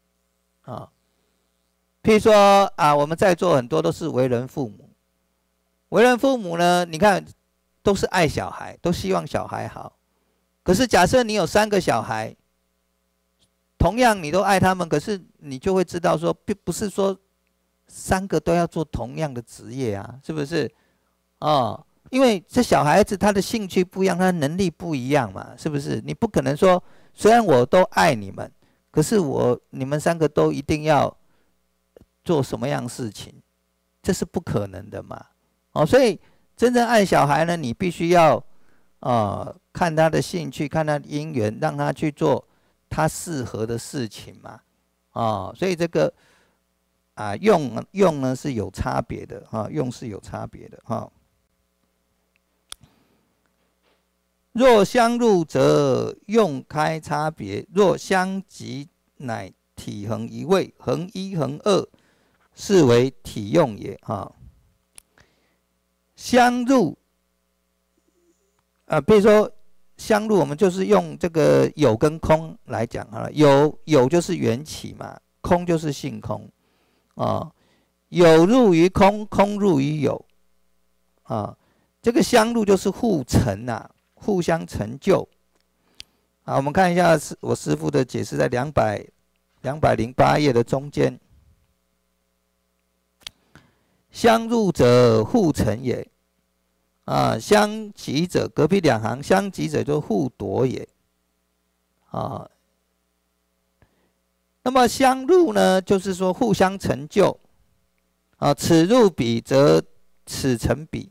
譬如说我们在座很多都是为人父母，为人父母呢，你看都是爱小孩，都希望小孩好。可是假设你有3个小孩，同样你都爱他们，可是你就会知道说，并不是说3个都要做同样的职业是不是因为这小孩子他的兴趣不一样，他的能力不一样嘛，是不是？你不可能说，虽然我都爱你们，可是你们3个都一定要做什么样的事情，这是不可能的嘛所以真正爱小孩呢，你必须要看他的兴趣，看他的因缘，让他去做他适合的事情嘛所以这个用呢是有差别的用是有差别的若相入则用开差别，若相即乃体恒一位，恒一恒二，是为体用也相入比如说相入，我们就是用这个有跟空来讲有就是缘起嘛，空就是性空有入于空，空入于有这个相入就是互成互相成就我们看一下我师父的解释，在208页的中间，相入者互成也相即者，隔壁2行，相即者就互夺也那么相入呢，就是说互相成就啊，此入彼则此成彼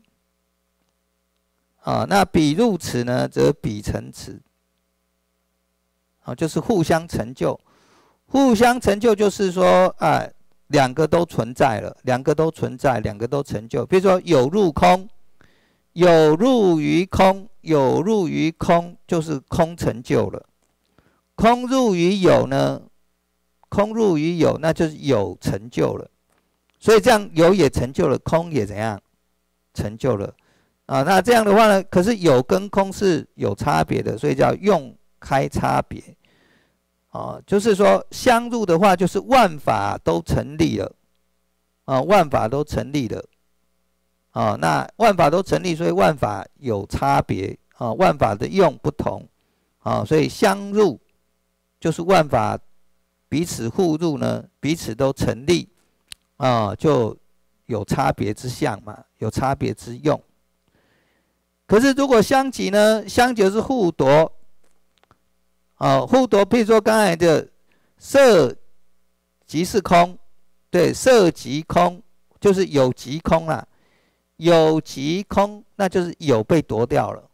啊，那彼入此呢，则彼成此啊，就是互相成就。互相成就就是说啊，两个都存在了，两个都存在，两个都成就。比如说有入空，有入于空，有入于空，就是空成就了。空入于有呢，空入于有，那就是有成就了。所以这样有也成就了，空也怎样成就了啊？那这样的话呢，可是有跟空是有差别的，所以叫用开差别。啊，就是说相入的话，就是万法都成立了，啊，万法都成立了，啊，那万法都成立，所以万法有差别，啊，万法的用不同，啊，所以相入就是万法彼此互入呢，彼此都成立，啊，就有差别之相嘛，有差别之用。可是如果相即呢，相即是互夺。互夺，譬如说刚才的色即是空，对，色即空就是有即空啦，有即空，那就是有被夺掉了。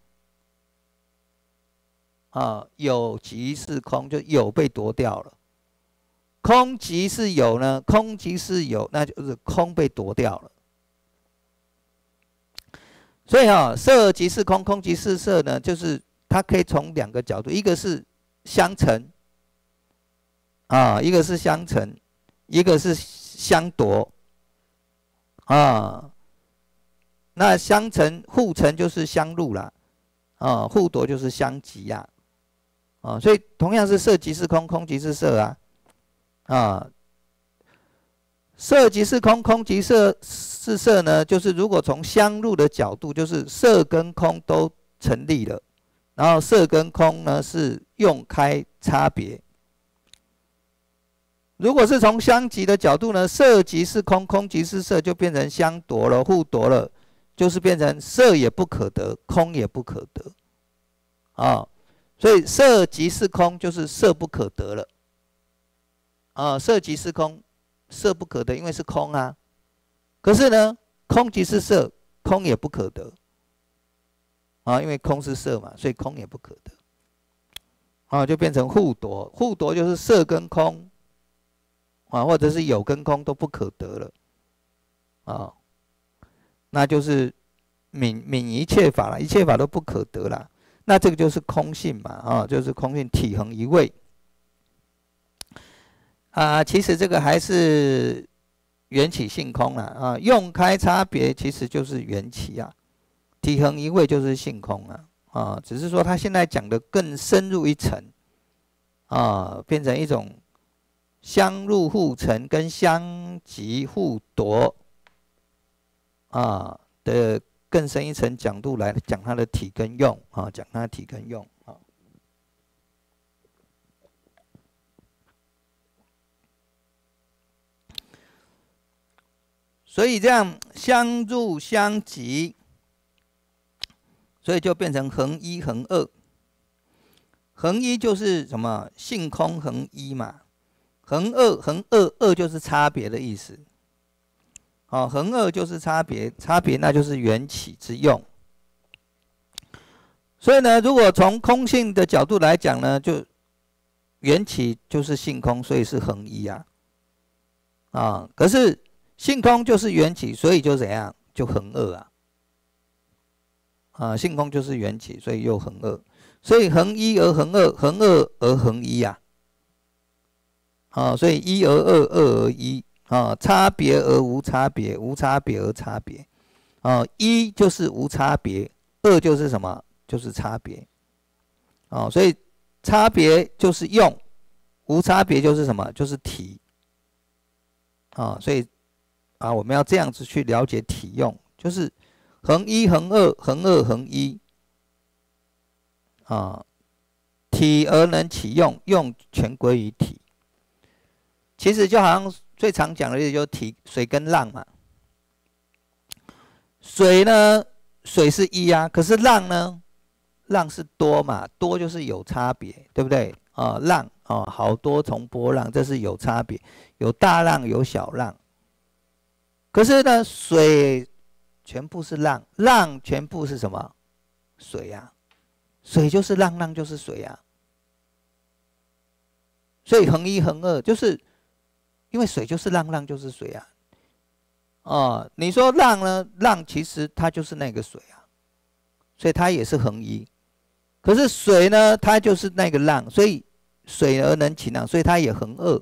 有即是空，就有被夺掉了。空即是有呢，空即是有，那就是空被夺掉了。所以色即是空，空即是色呢，就是它可以从两个角度，一个是相成啊，一个是相成，一个是相夺啊。那相成互成就是相入啦，啊，互夺就是相即呀，啊，所以同样是色即是空，空即是色啊，啊，色即是空，空即是色呢，就是如果从相入的角度，就是色跟空都成立了。然后色跟空呢是用开差别。如果是从相即的角度呢，色即是空，空即是色，就变成相夺了，互夺了，就是变成色也不可得，空也不可得。所以色即是空，就是色不可得了。色即是空，色不可得，因为是空啊。可是呢，空即是色，空也不可得。因为空是色嘛，所以空也不可得，就变成互夺。互夺就是色跟空，或者是有跟空都不可得了，那就是泯一切法了，一切法都不可得了。那这个就是空性嘛，就是空性体恒一味。其实这个还是缘起性空了，用开差别其实就是缘起啊。体恒一味就是性空只是说他现在讲的更深入一层变成一种相入互成跟相即互夺的更深一层角度来讲它的体跟用讲它的体跟用所以这样相入相即。所以就变成恒一恒二，恒一就是什么？性空恒一嘛。恒二，恒二，二就是差别的意思。恒二就是差别，差别那就是缘起之用。所以呢，如果从空性的角度来讲呢，就缘起就是性空，所以是恒一啊。可是性空就是缘起，所以就怎样？就恒二啊。性空就是缘起，所以又恒二，所以恒一而恒二，恒二而恒一啊。所以一而二，二而一差别而无差别，无差别而差别。一就是无差别，二就是什么？就是差别。所以差别就是用，无差别就是什么？就是体。所以我们要这样子去了解体用，就是恒一恒二，恒二恒一体而能起用，用全归于体。其实就好像最常讲的例子就是体水跟浪嘛。水呢，水是一啊，可是浪呢，浪是多嘛，多就是有差别，对不对？ 浪好多重波浪，这是有差别，有大浪有小浪。可是呢，水全部是浪，浪全部是什么？水啊，水就是浪，浪就是水啊。所以恒一恒二，就是因为水就是浪，浪就是水啊。你说浪呢？浪其实它就是那个水啊，所以它也是恒一。可是水呢，它就是那个浪，所以水而能起浪，所以它也恒二。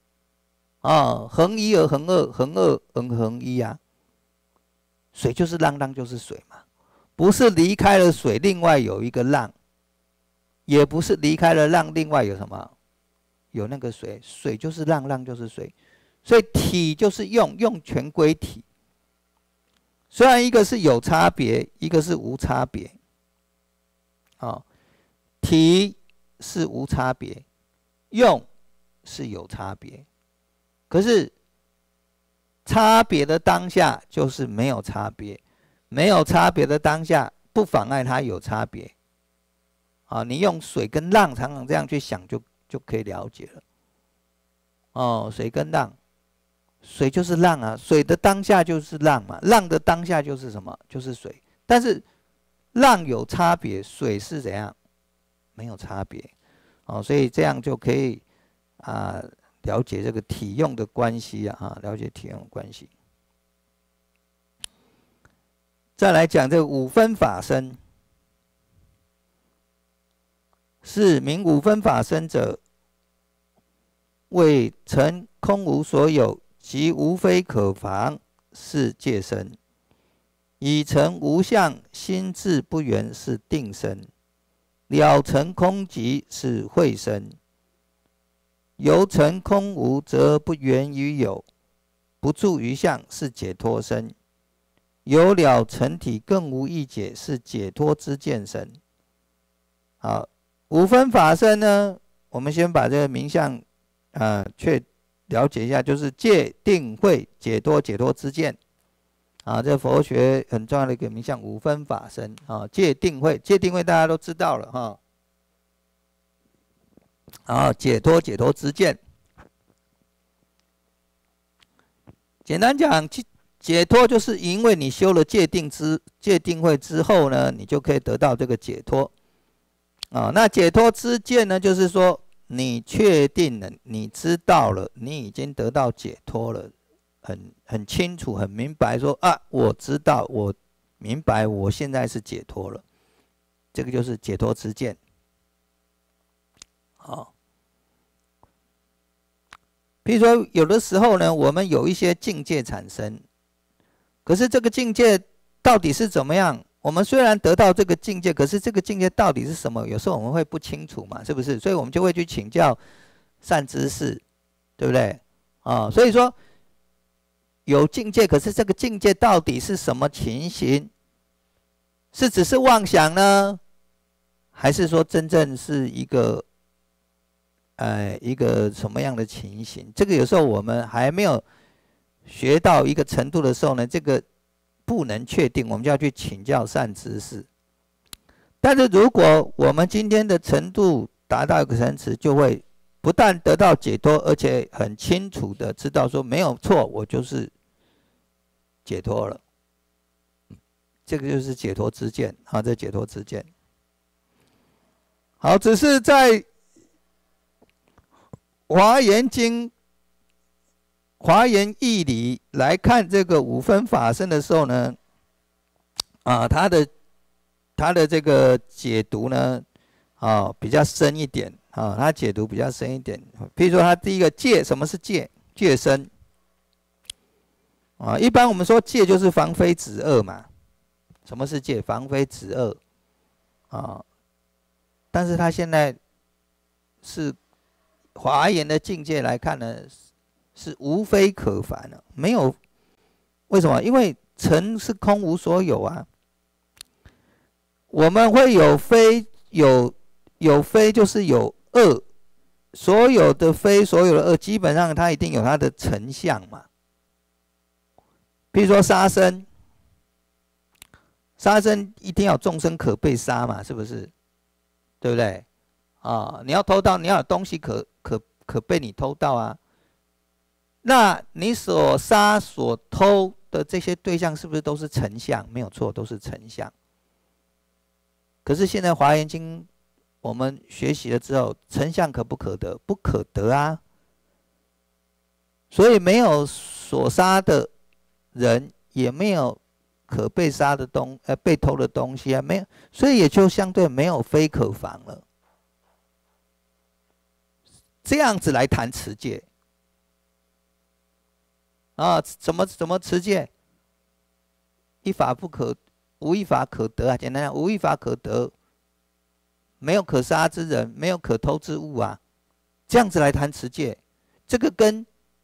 恒一而恒二，恒二而恒一啊。水就是浪，浪就是水嘛，不是离开了水，另外有一个浪，也不是离开了浪，另外有什么？有那个水，水就是浪，浪就是水，所以体就是用全归体。虽然一个是有差别，一个是无差别，体是无差别，用是有差别。可是差别的当下就是没有差别，没有差别的当下不妨碍它有差别。你用水跟浪常常这样去想就可以了解了。水跟浪，水就是浪啊，水的当下就是浪嘛，浪的当下就是什么？就是水。但是浪有差别，水是怎样？没有差别。所以这样就可以了解这个体用的关系了解体用的关系。再来讲这个五分法身，是名五分法身者，谓成空无所有，即无非可防，是界身；以成无相，心智不圆，是定身；了成空寂，是慧身。由成空无，则不缘于有，不住于相，是解脱身。有了成体，更无异解，是解脱之见身。好，五分法身呢，我们先把这个名相了解一下，就是戒定慧解脱，解脱之见。这佛学很重要的一个名相，五分法身戒定慧，戒定慧大家都知道了解脱，解脱之见。简单讲，解脱就是因为你修了戒定慧之后呢，你就可以得到这个解脱。那解脱之见呢，就是说你确定了，你知道了，你已经得到解脱了，很清楚，很明白说我知道，我明白，我现在是解脱了，这个就是解脱之见。比如说有的时候呢，我们有一些境界产生，可是这个境界到底是怎么样？我们虽然得到这个境界，可是这个境界到底是什么？有时候我们会不清楚嘛，是不是？所以我们就会去请教善知识，对不对？所以说有境界，可是这个境界到底是什么情形？是只是妄想呢，还是说真正是一个什么样的情形？这个有时候我们还没有学到一个程度的时候呢，这个不能确定，我们就要去请教善知识。但是如果我们今天的程度达到一个层次，就会不但得到解脱，而且很清楚的知道说没有错，我就是解脱了。这个就是解脱之见这解脱之见。好，只是在华严经、华严义理来看这个五分法身的时候呢，他的这个解读呢，比较深一点他解读比较深一点。譬如说，他第一个戒，什么是戒？戒身一般我们说戒就是防非止恶嘛。什么是戒？防非止恶但是他现在是华严的境界来看呢，是无非可烦了，没有。为什么？因为成是空无所有啊。我们会有非，有非就是有恶，所有的非，所有的恶，基本上它一定有它的成相嘛。比如说杀生，杀生一定要众生可被杀嘛，是不是？对不对？ 啊，你要偷盗，你要有东西可被你偷盗啊。那你所杀所偷的这些对象，是不是都是成相？没有错，都是成相。可是现在《华严经》我们学习了之后，成相可不可得？不可得啊。所以没有所杀的人，也没有可被杀的被偷的东西啊，没有，所以也就相对没有非可防了。这样子来谈持戒啊，怎么持戒？一法不可，无一法可得啊。简单讲，无一法可得，没有可杀之人，没有可偷之物啊。这样子来谈持戒，这个跟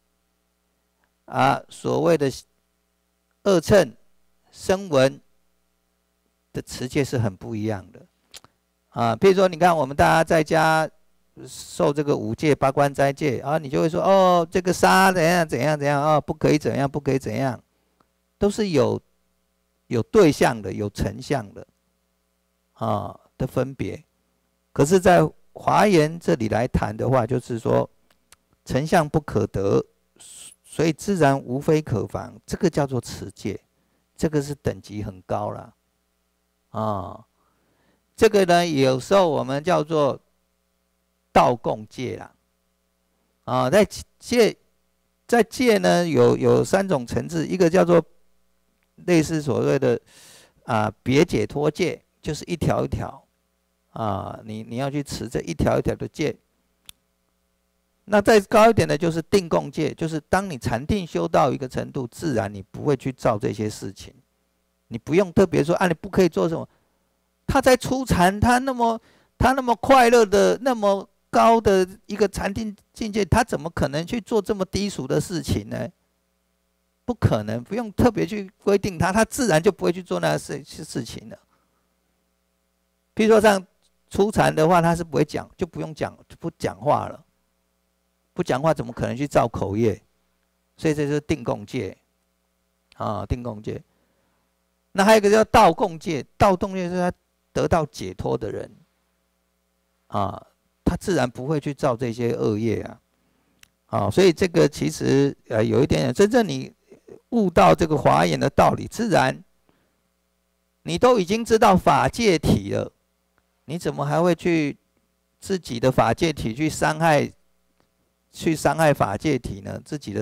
所谓的二乘声闻的持戒是很不一样的啊。比如说，你看我们大家在家受这个五戒、八关斋戒啊，你就会说哦，这个杀怎样怎样怎样啊，不可以怎样，不可以怎样，都是有对象的，有成相的的分别。可是，在华严这里来谈的话，就是说成相不可得。所以自然无非可防，这个叫做持戒，这个是等级很高了这个呢，有时候我们叫做道共戒啦在戒呢有3种层次，一个叫做类似所谓的别解脱戒，就是一条一条你要去持这一条一条的戒。那再高一点的就是定共戒，就是当你禅定修到一个程度，自然你不会去造这些事情，你不用特别说你不可以做什么。他在初禅，他那么快乐的那么高的一个禅定境界，他怎么可能去做这么低俗的事情呢？不可能，不用特别去规定他自然就不会去做那些事情了。比如说像初禅的话，他是不会讲，就不用讲，就不讲话了。不讲话怎么可能去造口业？所以这就是定共戒定共戒。那还有一个叫道共戒，道共戒是他得到解脱的人他自然不会去造这些恶业所以这个其实有一点点，真正你悟到这个华严的道理，自然你都已经知道法界体了，你怎么还会去自己的法界体去伤害法界体呢？自己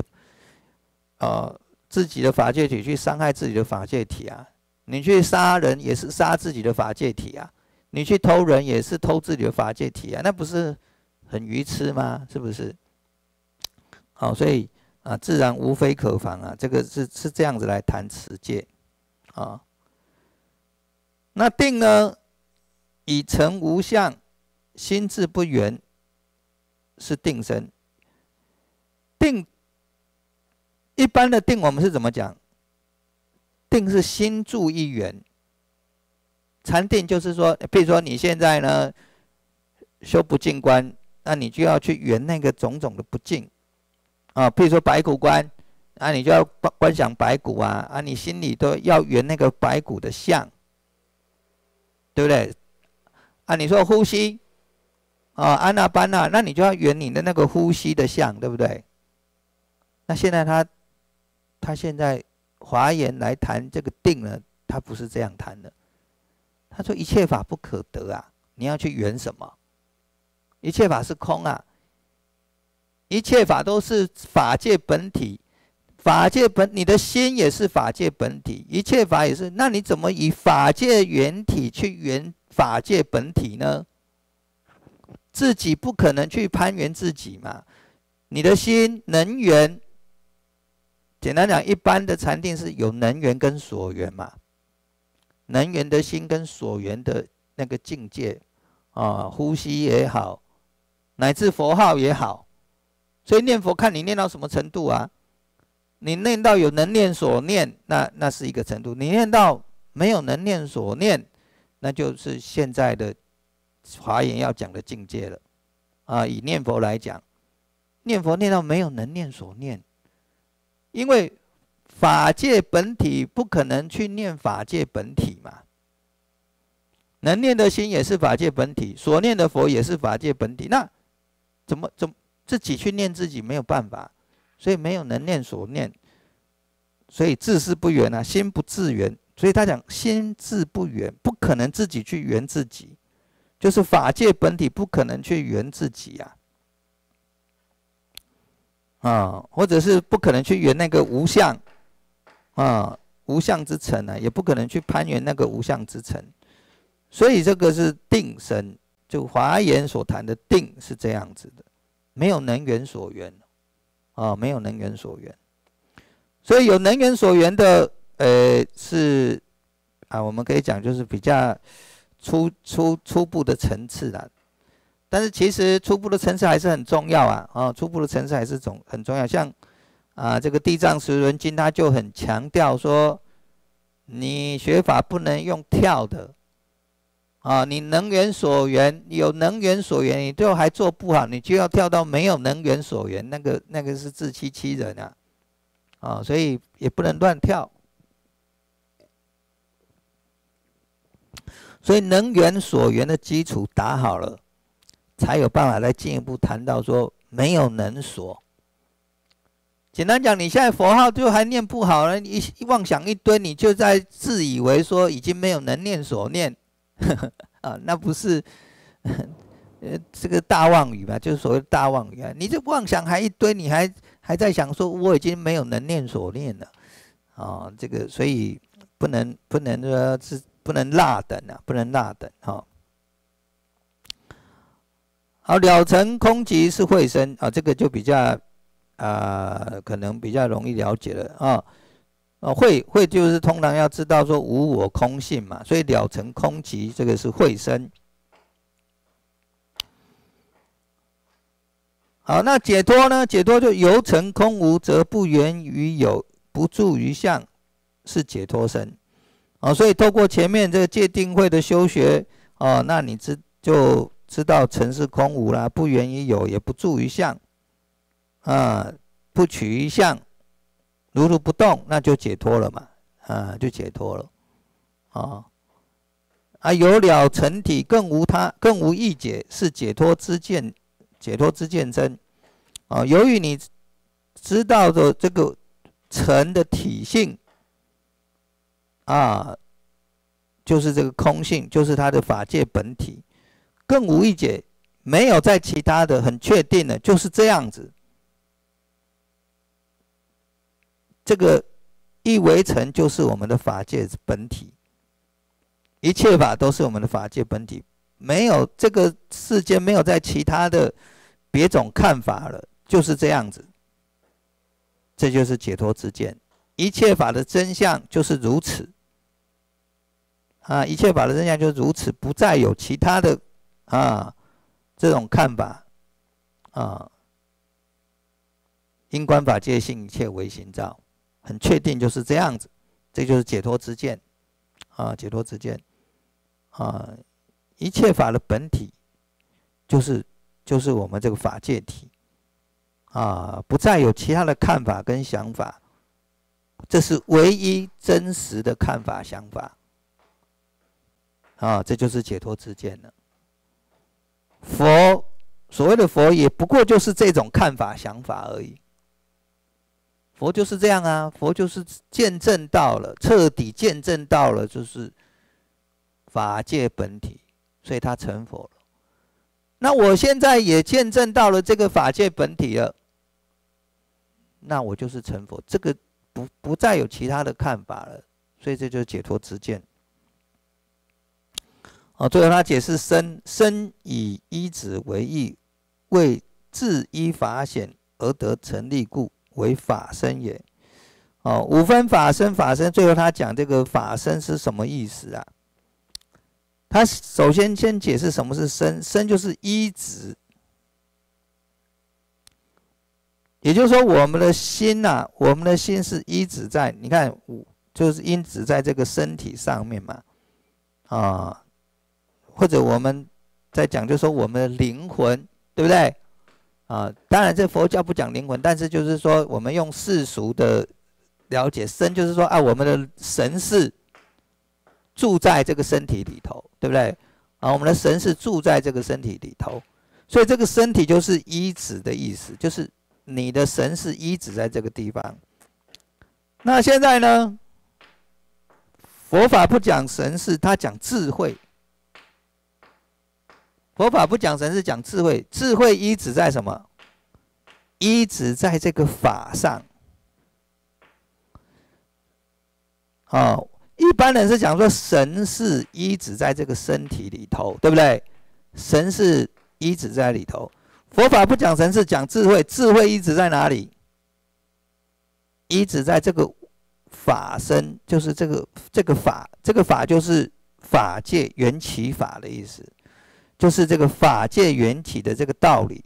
的法界体去伤害自己的法界体你去杀人也是杀自己的法界体你去偷人也是偷自己的法界体那不是很愚痴吗？是不是？所以自然无非可防这个是这样子来谈持戒那定呢，以成无相，心智不圆，是定身。定一般的定我们是怎么讲？定是心住一缘。禅定就是说，比如说你现在呢修不净观，那你就要去圆那个种种的不净比如说白骨观你就要观想白骨你心里都要圆那个白骨的相，对不对？你说呼吸阿那般那，那你就要圆你的那个呼吸的相，对不对？那现在他现在华严来谈这个定呢，他不是这样谈的。他说一切法不可得你要去圆什么？一切法是空一切法都是法界本体，你的心也是法界本体，一切法也是。那你怎么以法界原体去圆法界本体呢？自己不可能去攀缘自己嘛。你的心能缘，简单讲，一般的禅定是有能缘跟所缘嘛。能缘的心跟所缘的那个境界呼吸也好，乃至佛号也好，所以念佛看你念到什么程度你念到有能念所念，那是一个程度；你念到没有能念所念，那就是现在的华严要讲的境界了以念佛来讲，念佛念到没有能念所念，因为法界本体不可能去念法界本体嘛。 能念的心也是法界本体，所念的佛也是法界本体，那怎么自己去念自己没有办法，所以没有能念所念，所以自是不圆啊，心不自圆，所以他讲心自不圆，不可能自己去圆自己，就是法界本体不可能去圆自己或者是不可能去圆那个无相无相之城也不可能去攀缘那个无相之城。所以这个是定身，就华严所谈的定是这样子的，没有能缘所缘没有能缘所缘。所以有能缘所缘的是我们可以讲就是比较初步的层次啦。但是其实初步的层次还是很重要初步的层次还是很重要。像这个地藏十轮经它就很强调说，你学法不能用跳的你能缘所缘，有能缘所缘，你最后还做不好，你就要跳到没有能缘所缘，那个是自欺欺人所以也不能乱跳。所以能缘所缘的基础打好了，才有办法来进一步谈到说没有能所。简单讲，你现在佛号就还念不好了，你妄想一堆，你就在自以为说已经没有能念所念。那不是这个大妄语嘛，就是所谓的大妄语你这妄想还一堆，你还在想说我已经没有能念所念了这个所以不能落等不能落等好，了成空寂是慧身这个就比较可能比较容易了解了慧就是通常要知道说无我空性嘛，所以了成空寂这个是慧身。好，那解脱呢？解脱就由成空无，则不缘于有，不住于相，是解脱身所以透过前面这个戒定慧的修学那你就知道成是空无啦，不缘于有，也不住于相不取于相，如如不动，那就解脱了嘛就解脱了有了成体，更无异解，是解脱之见真由于你知道的这个成的体性就是这个空性，就是它的法界本体，更无异解，没有在其他的，很确定的，就是这样子。这个一为成就是我们的法界本体，一切法都是我们的法界本体，没有这个世间没有在其他的别种看法了，就是这样子。这就是解脱之见，一切法的真相就是如此一切法的真相就是如此，不再有其他的这种看法因观法界性，一切为形造，很确定就是这样子，这就是解脱之见解脱之见一切法的本体就是我们这个法界体不再有其他的看法跟想法，这是唯一真实的看法想法这就是解脱之见了。佛所谓的佛也不过就是这种看法想法而已，佛就是这样佛就是见证到了，彻底见证到了就是法界本体，所以他成佛了。那我现在也见证到了这个法界本体了，那我就是成佛，这个不再有其他的看法了，所以这就是解脱之见最后他解释身以依止为义，为自依法显而得成立故，为法身也五分法身，最后他讲这个法身是什么意思他首先解释什么是身就是依止，也就是说我们的心我们的心是依止在，你看就是依止在这个身体上面嘛或者我们在讲就是说我们的灵魂，对不对当然这佛教不讲灵魂，但是就是说我们用世俗的了解，身就是说我们的神识住在这个身体里头， 对不对？我们的神是住在这个身体里头，所以这个身体就是依止的意思，就是你的神是依止在这个地方。那现在呢，佛法不讲神事，他讲智慧。佛法不讲神事，讲智慧。智慧依止在什么？依止在这个法上。一般人是讲说神是依止在这个身体里头，对不对？神是依止在里头。佛法不讲神事，讲智慧。智慧依止在哪里？依止在这个法身，就是这个法，这个法就是法界缘起法的意思，就是这个法界缘起的这个道理。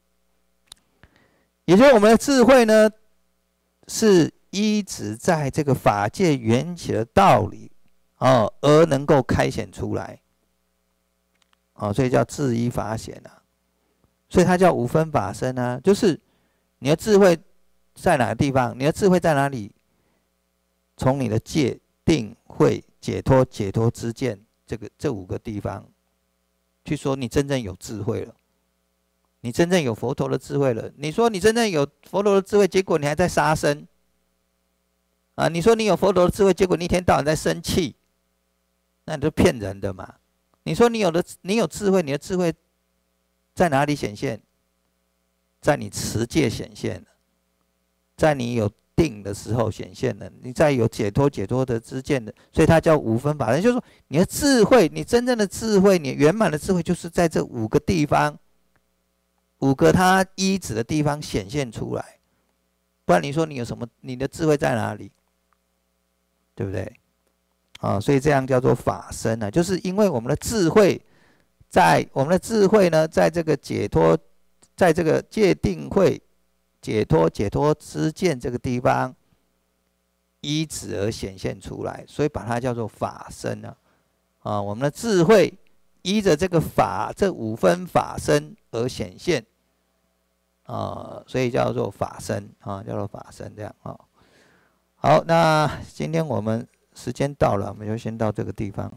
也就是我们的智慧呢，是依止在这个法界缘起的道理，而能够开显出来，所以叫智依法显啊，所以它叫五分法身啊，就是你的智慧在哪个地方？你的智慧在哪里？从你的戒、定、慧、解脱、解脱知见这五个地方，去说你真正有智慧了，你真正有佛陀的智慧了。你说你真正有佛陀的智慧，结果你还在杀生。你说你有佛陀的智慧，结果你一天到晚在生气，那你就骗人的嘛。你说你有智慧，你的智慧在哪里显现？在你持戒显现了，在你有定的时候显现了，你在有解脱的知见的，所以它叫五分法身。就是说你的智慧，你真正的智慧，你圆满的智慧，就是在这五个地方，五个它依止的地方显现出来。不然你说你有什么？你的智慧在哪里？对不对？所以这样叫做法身啊，就是因为我们的智慧呢，在这个解脱，在这个戒定慧解脱知见这个地方依止而显现出来，所以把它叫做法身啊。我们的智慧依着这个法，这五分法身而显现所以叫做法身叫做法身这样好，那今天我们时间到了，我们就先到这个地方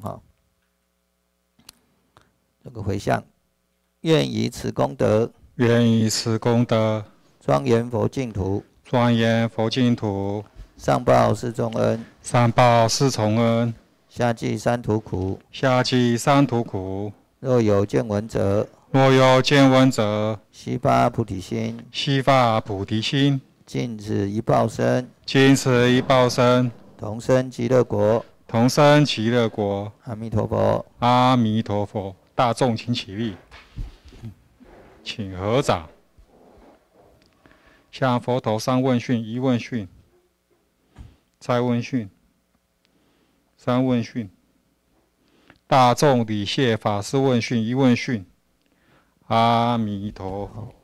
这个回向，愿以此功德， 愿以此功德， 庄严佛净土， 庄严佛净土， 上报四重恩， 上报四重恩， 下济三途苦， 下济三途苦。 若有见闻者， 若有见闻者， 悉发菩提心， 悉发菩提心， 尽此一报身， 尽此一报身， 同生极乐国， 同生极乐国。 阿弥陀佛， 阿弥陀佛。大众请起立，请合掌，向佛头上问讯，一问讯，再问讯，三问讯。大众礼谢法师问讯，一问讯。阿弥陀佛。